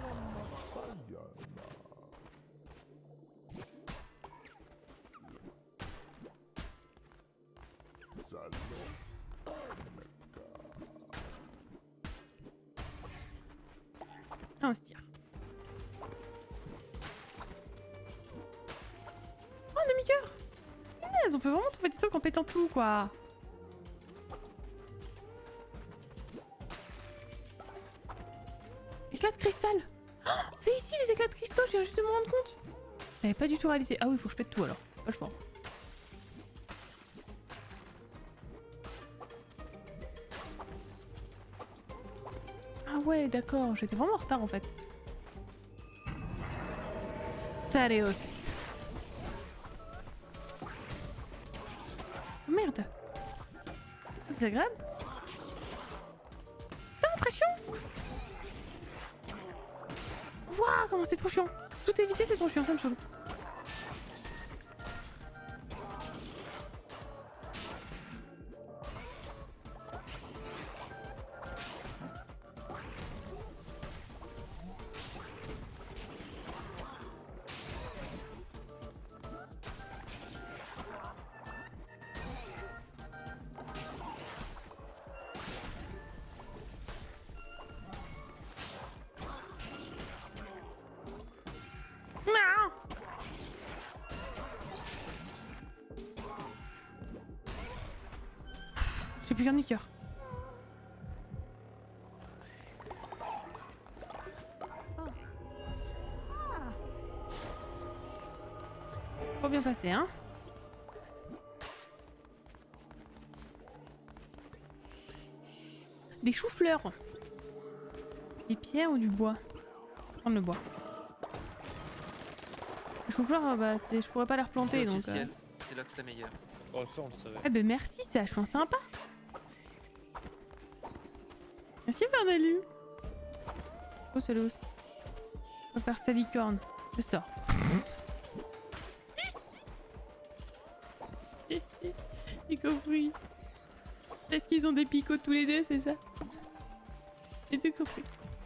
Speaker 1: Ah, on se tire. Oh, un demi-cœur! Punaise, on peut vraiment trouver des trucs en pétant tout, quoi. Éclat de cristal! Oh, c'est ici les éclats de cristaux, je viens juste de me rendre compte! J'avais pas du tout réalisé. Ah oui, il faut que je pète tout alors. Pas le choix. Ah ouais, d'accord, j'étais vraiment en retard en fait. Saleos. Oh, merde. C'est agréable. Putain, très chiant. Waouh, comment c'est trop chiant. Tout éviter, c'est trop chiant, ça me saoule. J'ai plus qu'un niqueur. Trop bien passé, hein. Des choux-fleurs. Des pierres ou du bois? Prendre le bois. Les choux-fleurs, bah, je pourrais pas les replanter donc. Euh...
Speaker 4: C'est là que c'est la meilleure.
Speaker 6: Oh, ça, on le savait.
Speaker 1: Eh ben merci, c'est vachement sympa. Merci Bernalu. Oh c'est l'os. On va faire sa licorne. Je sors. J'ai compris. Est-ce qu'ils ont des picots tous les deux, c'est ça? J'ai tout compris.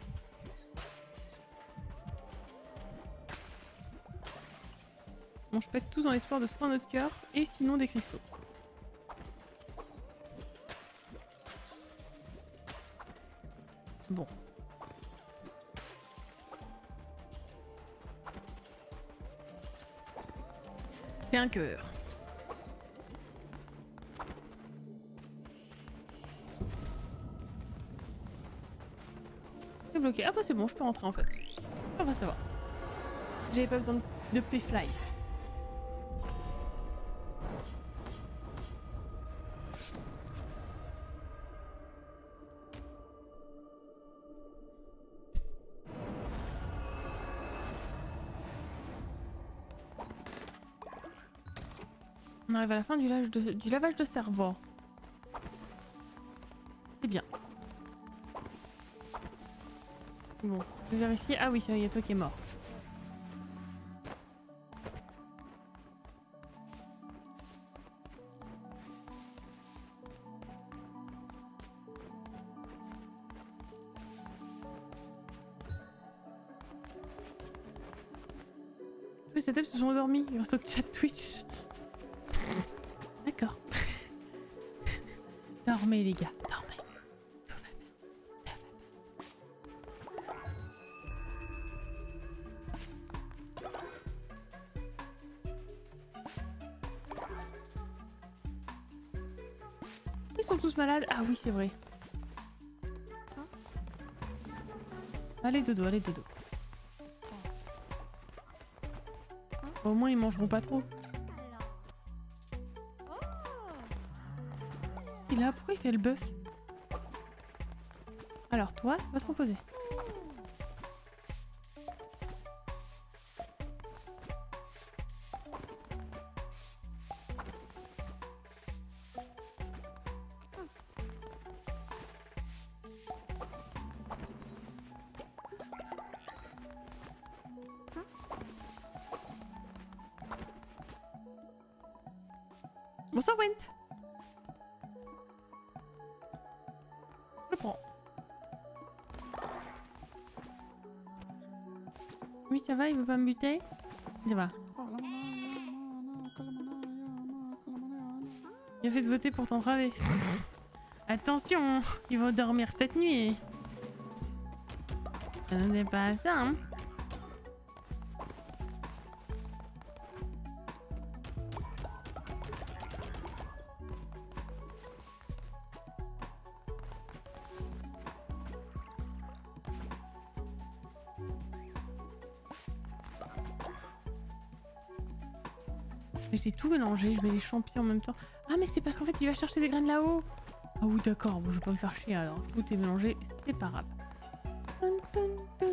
Speaker 1: Bon, je pète tout dans l'espoir de trouver notre cœur et sinon des cristaux. Bon. J'ai un cœur. C'est bloqué. Ah bah c'est bon, je peux rentrer en fait. Ah bah ça va. J'avais pas besoin de playfly. On arrive à la fin du lavage de, du lavage de cerveau. C'est bien. Bon, je vais vérifier. Ah oui, il y a toi qui est mort. Tous les setups se sont endormis grâce au chat Twitch. D'accord. Dormez les gars, dormez. Tout va bien. Tout va bien. Ils sont tous malades. Ah oui, c'est vrai. Allez dodo, allez dodo. Au moins ils mangeront pas trop. Et là, pourquoi il fait le bœuf? Alors toi, va te reposer. Bonsoir Went. Je prends. Oui ça va, il veut pas me buter? Ça va. Il a fait de voter pour t'entraver. Attention, ils vont dormir cette nuit. Ça n'est pas ça hein. J'ai tout mélangé, je mets les champignons en même temps. Ah mais c'est parce qu'en fait il va chercher des graines là-haut. Ah oui d'accord, bon, je vais pas me faire chier alors. Tout est mélangé, c'est pas grave. Dun, dun, dun.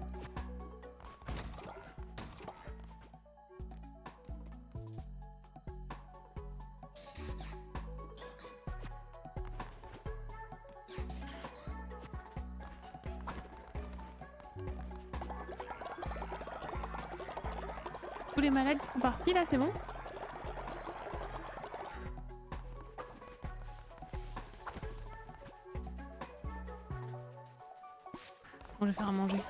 Speaker 1: Tous les malades ils sont partis là, c'est bon? Bon, je vais faire à manger.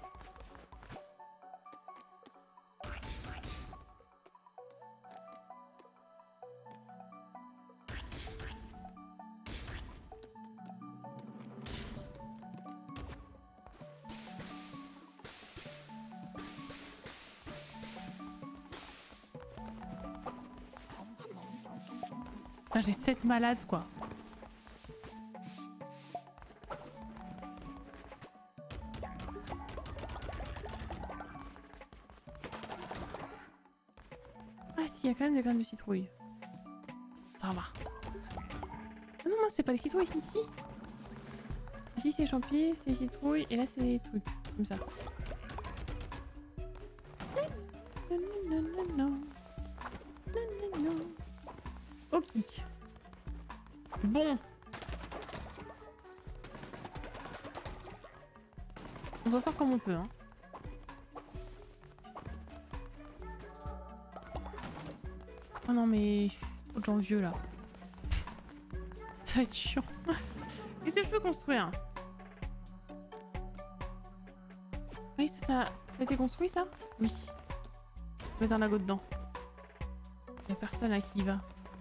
Speaker 1: Enfin, j'ai sept malades quoi. Ah si, il y a quand même des graines de citrouille. Ça va. Ah non, c'est pas les citrouilles, c'est ici. Ici c'est les champignons, c'est les citrouilles, et là c'est les trucs, comme ça. Non, non, non, non. Non, non, non. Ok. Bon. On s'en sort comme on peut, hein. Oh non mais... Trop de gens vieux là. Ça va être chiant. Qu'est-ce que je peux construire? Oui, ça, ça, ça a été construit ça? Oui. Je vais mettre un lago dedans. Il n'y a personne à qui il va.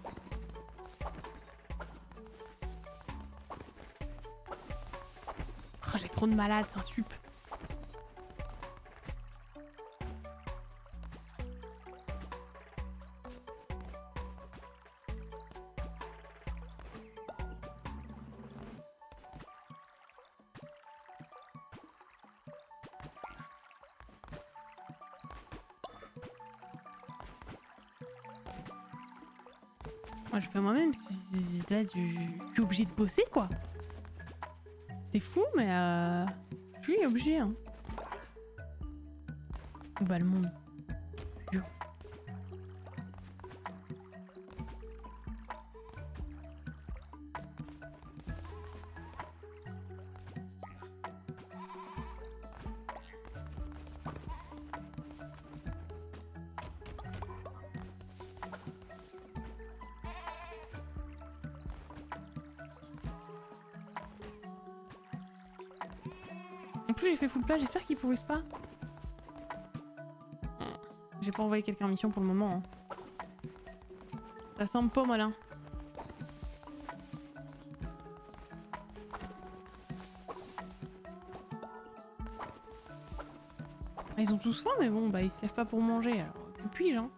Speaker 1: Oh, j'ai trop de malades, c'est un sup. Moi je fais moi-même, là du... je suis obligée de bosser quoi. C'est fou mais euh... je suis obligée hein. Où va le monde? Dur. En plus j'ai fait full plat, j'espère qu'ils pourrissent pas. J'ai pas envoyé quelqu'un en mission pour le moment. Hein. Ça semble pas malin. Ah, ils ont tous faim mais bon bah ils se lèvent pas pour manger alors. Où puis-je hein?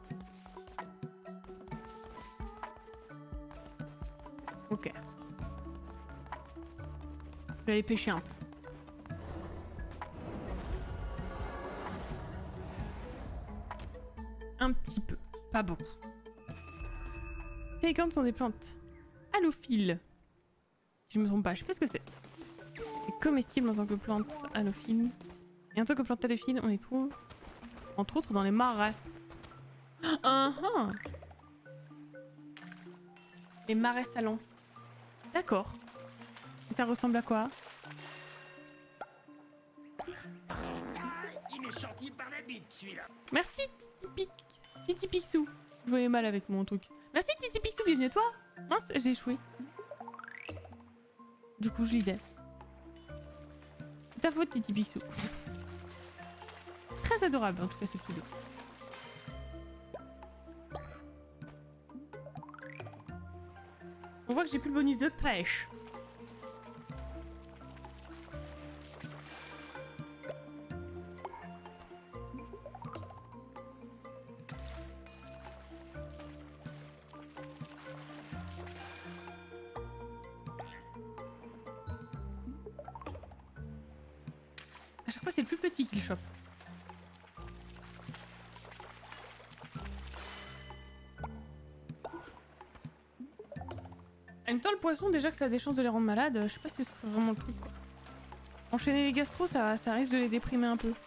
Speaker 1: Ok. Je vais aller pêcher un peu. Un petit peu, pas beaucoup. Ces licornes sont des plantes halophiles. Si je me trompe pas, je sais pas ce que c'est. C'est comestible en tant que plante halophile. Et en tant que plante halophile, on les trouve entre autres dans les marais. Uh -huh. Les marais salants. D'accord. Et ça ressemble à quoi?
Speaker 5: Il est sorti par la bite, celui-là.
Speaker 1: Merci Titi Titi Pixou. Je voyais mal avec mon truc. Merci Titi Pixou, bienvenue à toi. Mince, j'ai échoué. Du coup, je lisais. C'est ta faute Titi Pixou. Très adorable en tout cas ce pseudo. On voit que j'ai plus le bonus de pêche. À chaque fois, c'est le plus petit qui le chope. En même temps, le poisson, déjà que ça a des chances de les rendre malades, je sais pas si ce serait vraiment le truc quoi. Enchaîner les gastro, ça, ça risque de les déprimer un peu.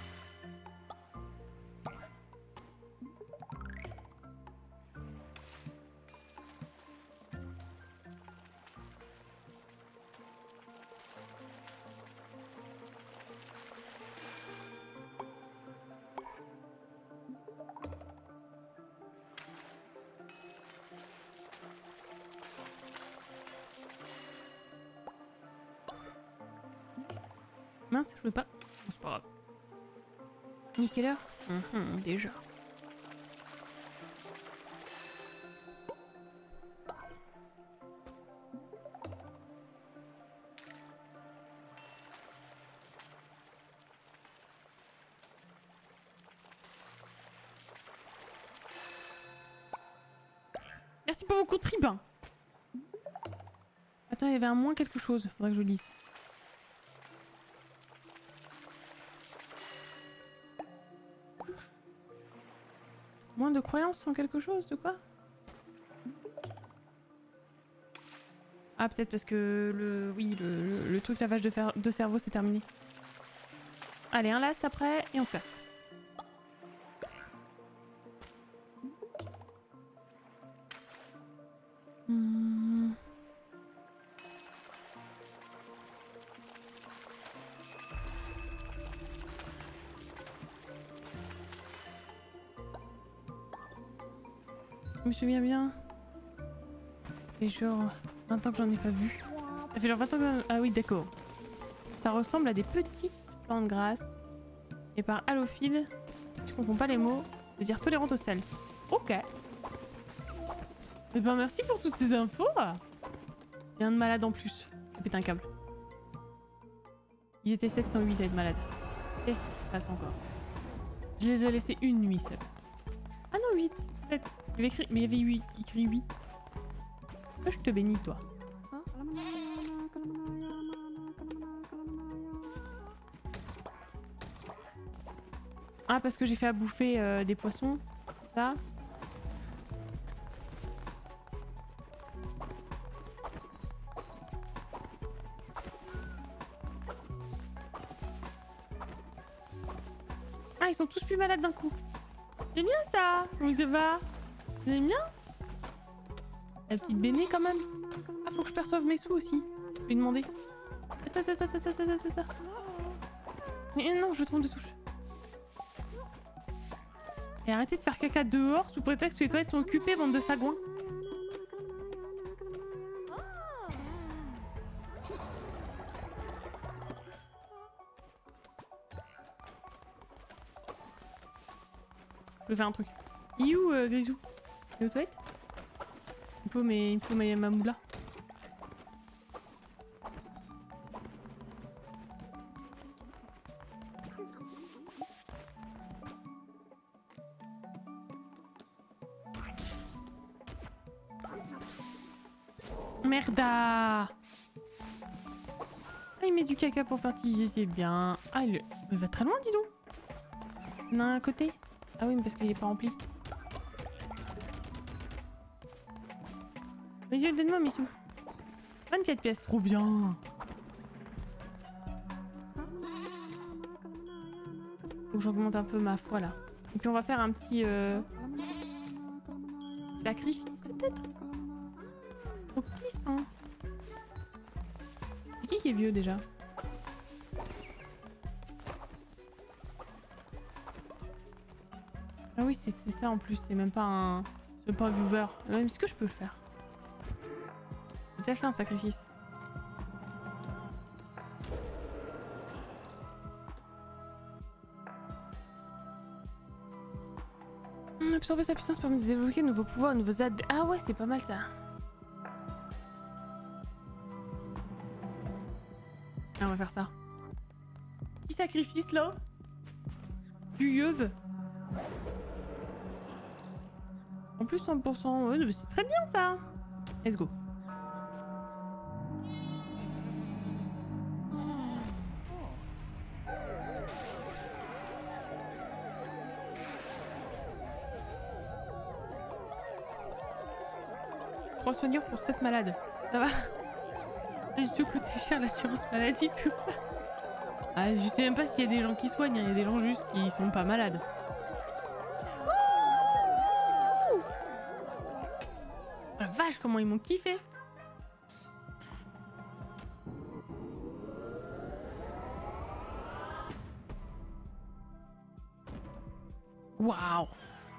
Speaker 1: Mince, je veux pas. Bon, c'est pas grave. Il est quelle heure? Mmh, déjà. Merci pour vos contribs. Attends, il y avait un moins quelque chose. Faudrait que je lise. Moins de croyances en quelque chose, de quoi? Ah, peut-être parce que le... Oui, le, le, le truc lavage de, fer... de cerveau, c'est terminé. Allez, un last après, et on se casse. Hmm. Je me souviens bien. Ça fait genre vingt ans que j'en ai pas vu. Ça fait genre vingt ans que... Ah oui, d'accord. Ça ressemble à des petites plantes grasses. Et par halophile, tu confonds pas les mots, ça veut dire tolérante au sel. Ok. Eh ben merci pour toutes ces infos. Il y a un de malade en plus. Je pète un câble. Ils étaient sept cent huit à être malades. Qu'est-ce qui se passe encore? Je les ai laissés une nuit seule. Ah non, huit, sept. Il y avait écrit, mais il y avait huit, écrit huit. Je te bénis, toi. Ah, parce que j'ai fait à bouffer euh, des poissons. Ça. Ah, ils sont tous plus malades d'un coup. C'est bien ça. Comment ça va? Vous allez bien? La petite Béné quand même. Ah, faut que je perçoive mes sous aussi. Je vais lui demander. Attends, attends, attends, attends, attends, attends. Mais non, je me trompe de touche. Et arrêtez de faire caca dehors sous prétexte que les toilettes sont occupées, bande de sagouins. Je vais faire un truc. Il est où, euh, Grisou? Il est aux toilettes? Il me faut, mais... Il me faut ma, ma moula. Merda! Ah, il met du caca pour fertiliser, c'est bien. Ah, il, il va très loin, dis donc. Il y en a un à côté. Ah oui, mais parce qu'il est pas rempli. Vas-y, donne-moi mes sous. vingt-quatre pièces, trop bien. Faut que j'augmente un peu ma foi là. Et puis on va faire un petit euh... sacrifice peut-être. Au pif, hein. C'est qui qui est vieux déjà? Ah oui, c'est ça en plus, c'est même pas un... C'est pas un viewer. Est-ce que je peux le faire? J'ai déjà fait un sacrifice. Hum, absorber sa puissance permet de débloquer de nouveaux pouvoirs, de nouveaux ad... Ah ouais, c'est pas mal ça. Ah, on va faire ça. Petit sacrifice là. Du yeuve. En plus cent pour cent, ouais, c'est très bien ça. Let's go. Trois soigneurs pour sept malades. Ça va? Pas du tout coûté cher l'assurance maladie, tout ça. Ah, je sais même pas s'il y a des gens qui soignent, il y a des gens juste qui sont pas malades. Ouh, la vache, comment ils m'ont kiffé. Waouh.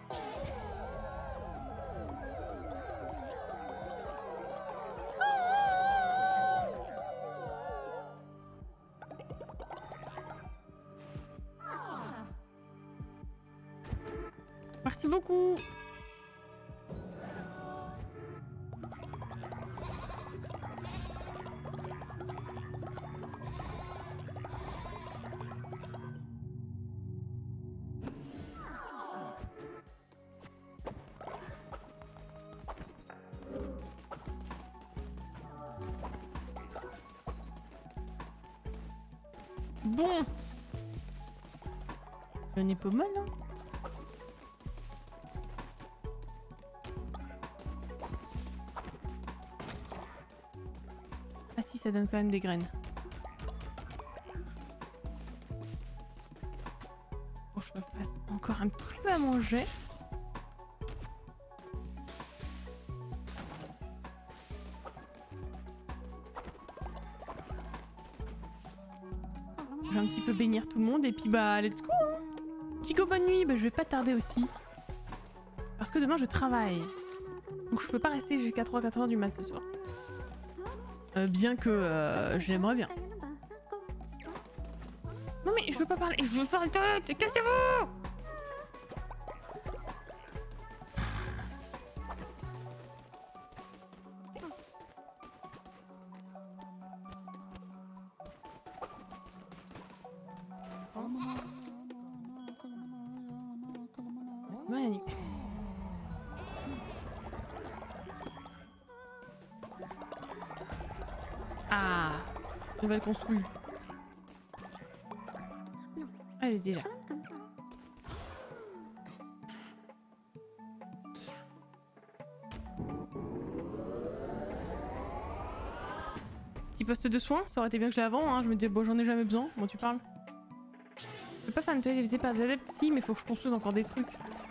Speaker 1: Merci beaucoup. Bon. On est pas mal, hein. Ah si, ça donne quand même des graines. Bon, je me fasse encore un petit peu à manger. Je vais un petit peu bénir tout le monde et puis bah let's go, hein. Chico, bonne nuit. Bah, je vais pas tarder aussi. Parce que demain je travaille. Donc je peux pas rester jusqu'à trois quatre heures du mat ce soir. Euh, bien que euh, j'aimerais bien. Non mais je veux pas parler, je veux faire le toilette, cassez-vous! Magnifique. Ah, nouvelle construit. Allez déjà. Petit poste de soins, ça aurait été bien que je l'ai avant, hein. Je me disais bon j'en ai jamais besoin, moi tu parles. Je peux pas faire une toilette visée par des adeptes, si mais faut que je construise encore des trucs.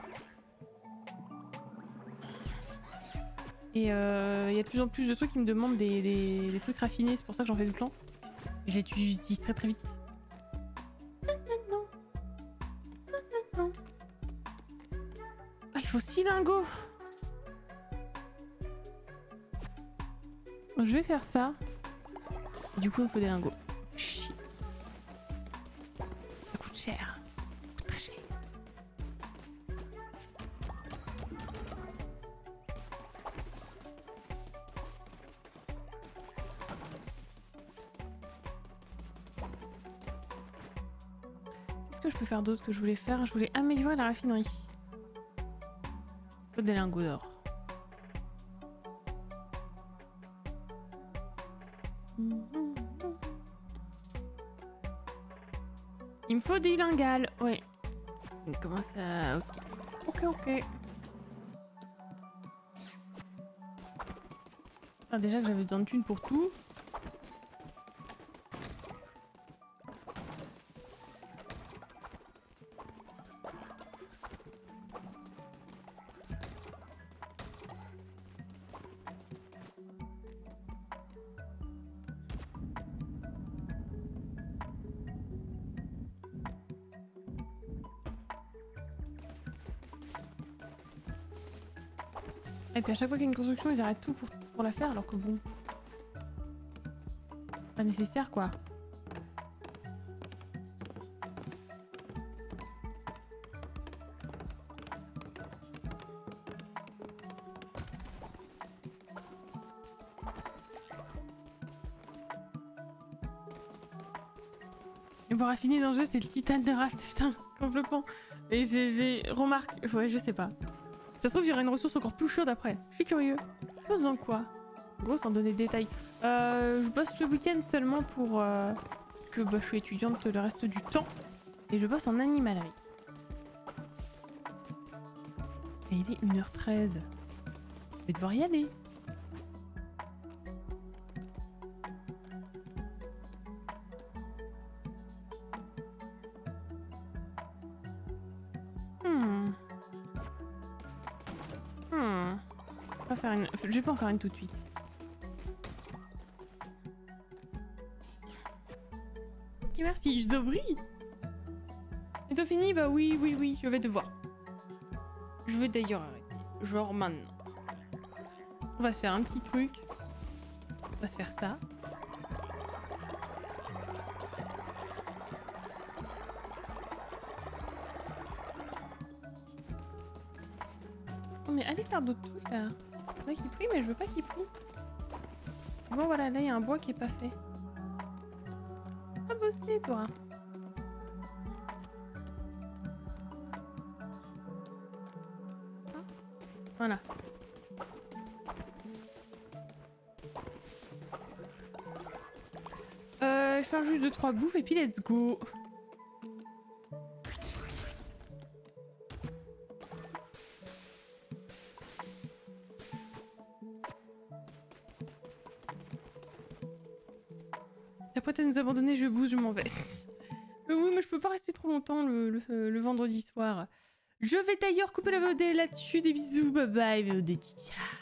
Speaker 1: Et il euh, y a de plus en plus de trucs qui me demandent des, des, des trucs raffinés, c'est pour ça que j'en fais tout le temps. J'utilise très très vite. Ah, il faut six lingots. Je vais faire ça. Et du coup, il me faut des lingots. Chier. Ça coûte cher. Ça coûte très cher. Qu'est-ce que je peux faire d'autre que je voulais faire? Je voulais améliorer la raffinerie. Il faut des lingots d'or. Il me faut des lingales, ouais. Comment ça? Ok, ok, ok. Ah, déjà que j'avais besoin de thunes pour tout. Et puis à chaque fois qu'il y a une construction, ils arrêtent tout pour, pour la faire, alors que bon... Pas nécessaire, quoi. Le bois raffiné dans le jeu, c'est le titane de raft, putain, complètement. Et j'ai remarqué... Ouais, je sais pas. Ça se trouve, il y aura une ressource encore plus chaude après. Je suis curieux. Faisant quoi? Gros, sans donner de détails. Euh, je bosse le week-end seulement pour euh, que bah, je suis étudiante le reste du temps. Et je bosse en animalerie. Et il est une heure treize. Je vais devoir y aller. pas faire une... Je vais pas en faire une tout de suite. Ok, merci, je t'obrie. Et toi fini? Bah oui, oui, oui, je vais devoir. Je vais d'ailleurs arrêter. Genre maintenant. On va se faire un petit truc. On va se faire ça. Oh mais allez faire d'autres trucs là. Ouais, qui prie, mais je veux pas qu'il prie. Bon voilà, là il y a un bois qui est pas fait. Pas bosser toi. Voilà. Euh, je vais faire juste deux trois bouffes et puis let's go. Après t'as nous abandonné, je bouge, je m'en vais. Mais oui, mais je peux pas rester trop longtemps le, le, le vendredi soir. Je vais d'ailleurs couper la V O D là-dessus. Des bisous, bye bye V O D, ciao.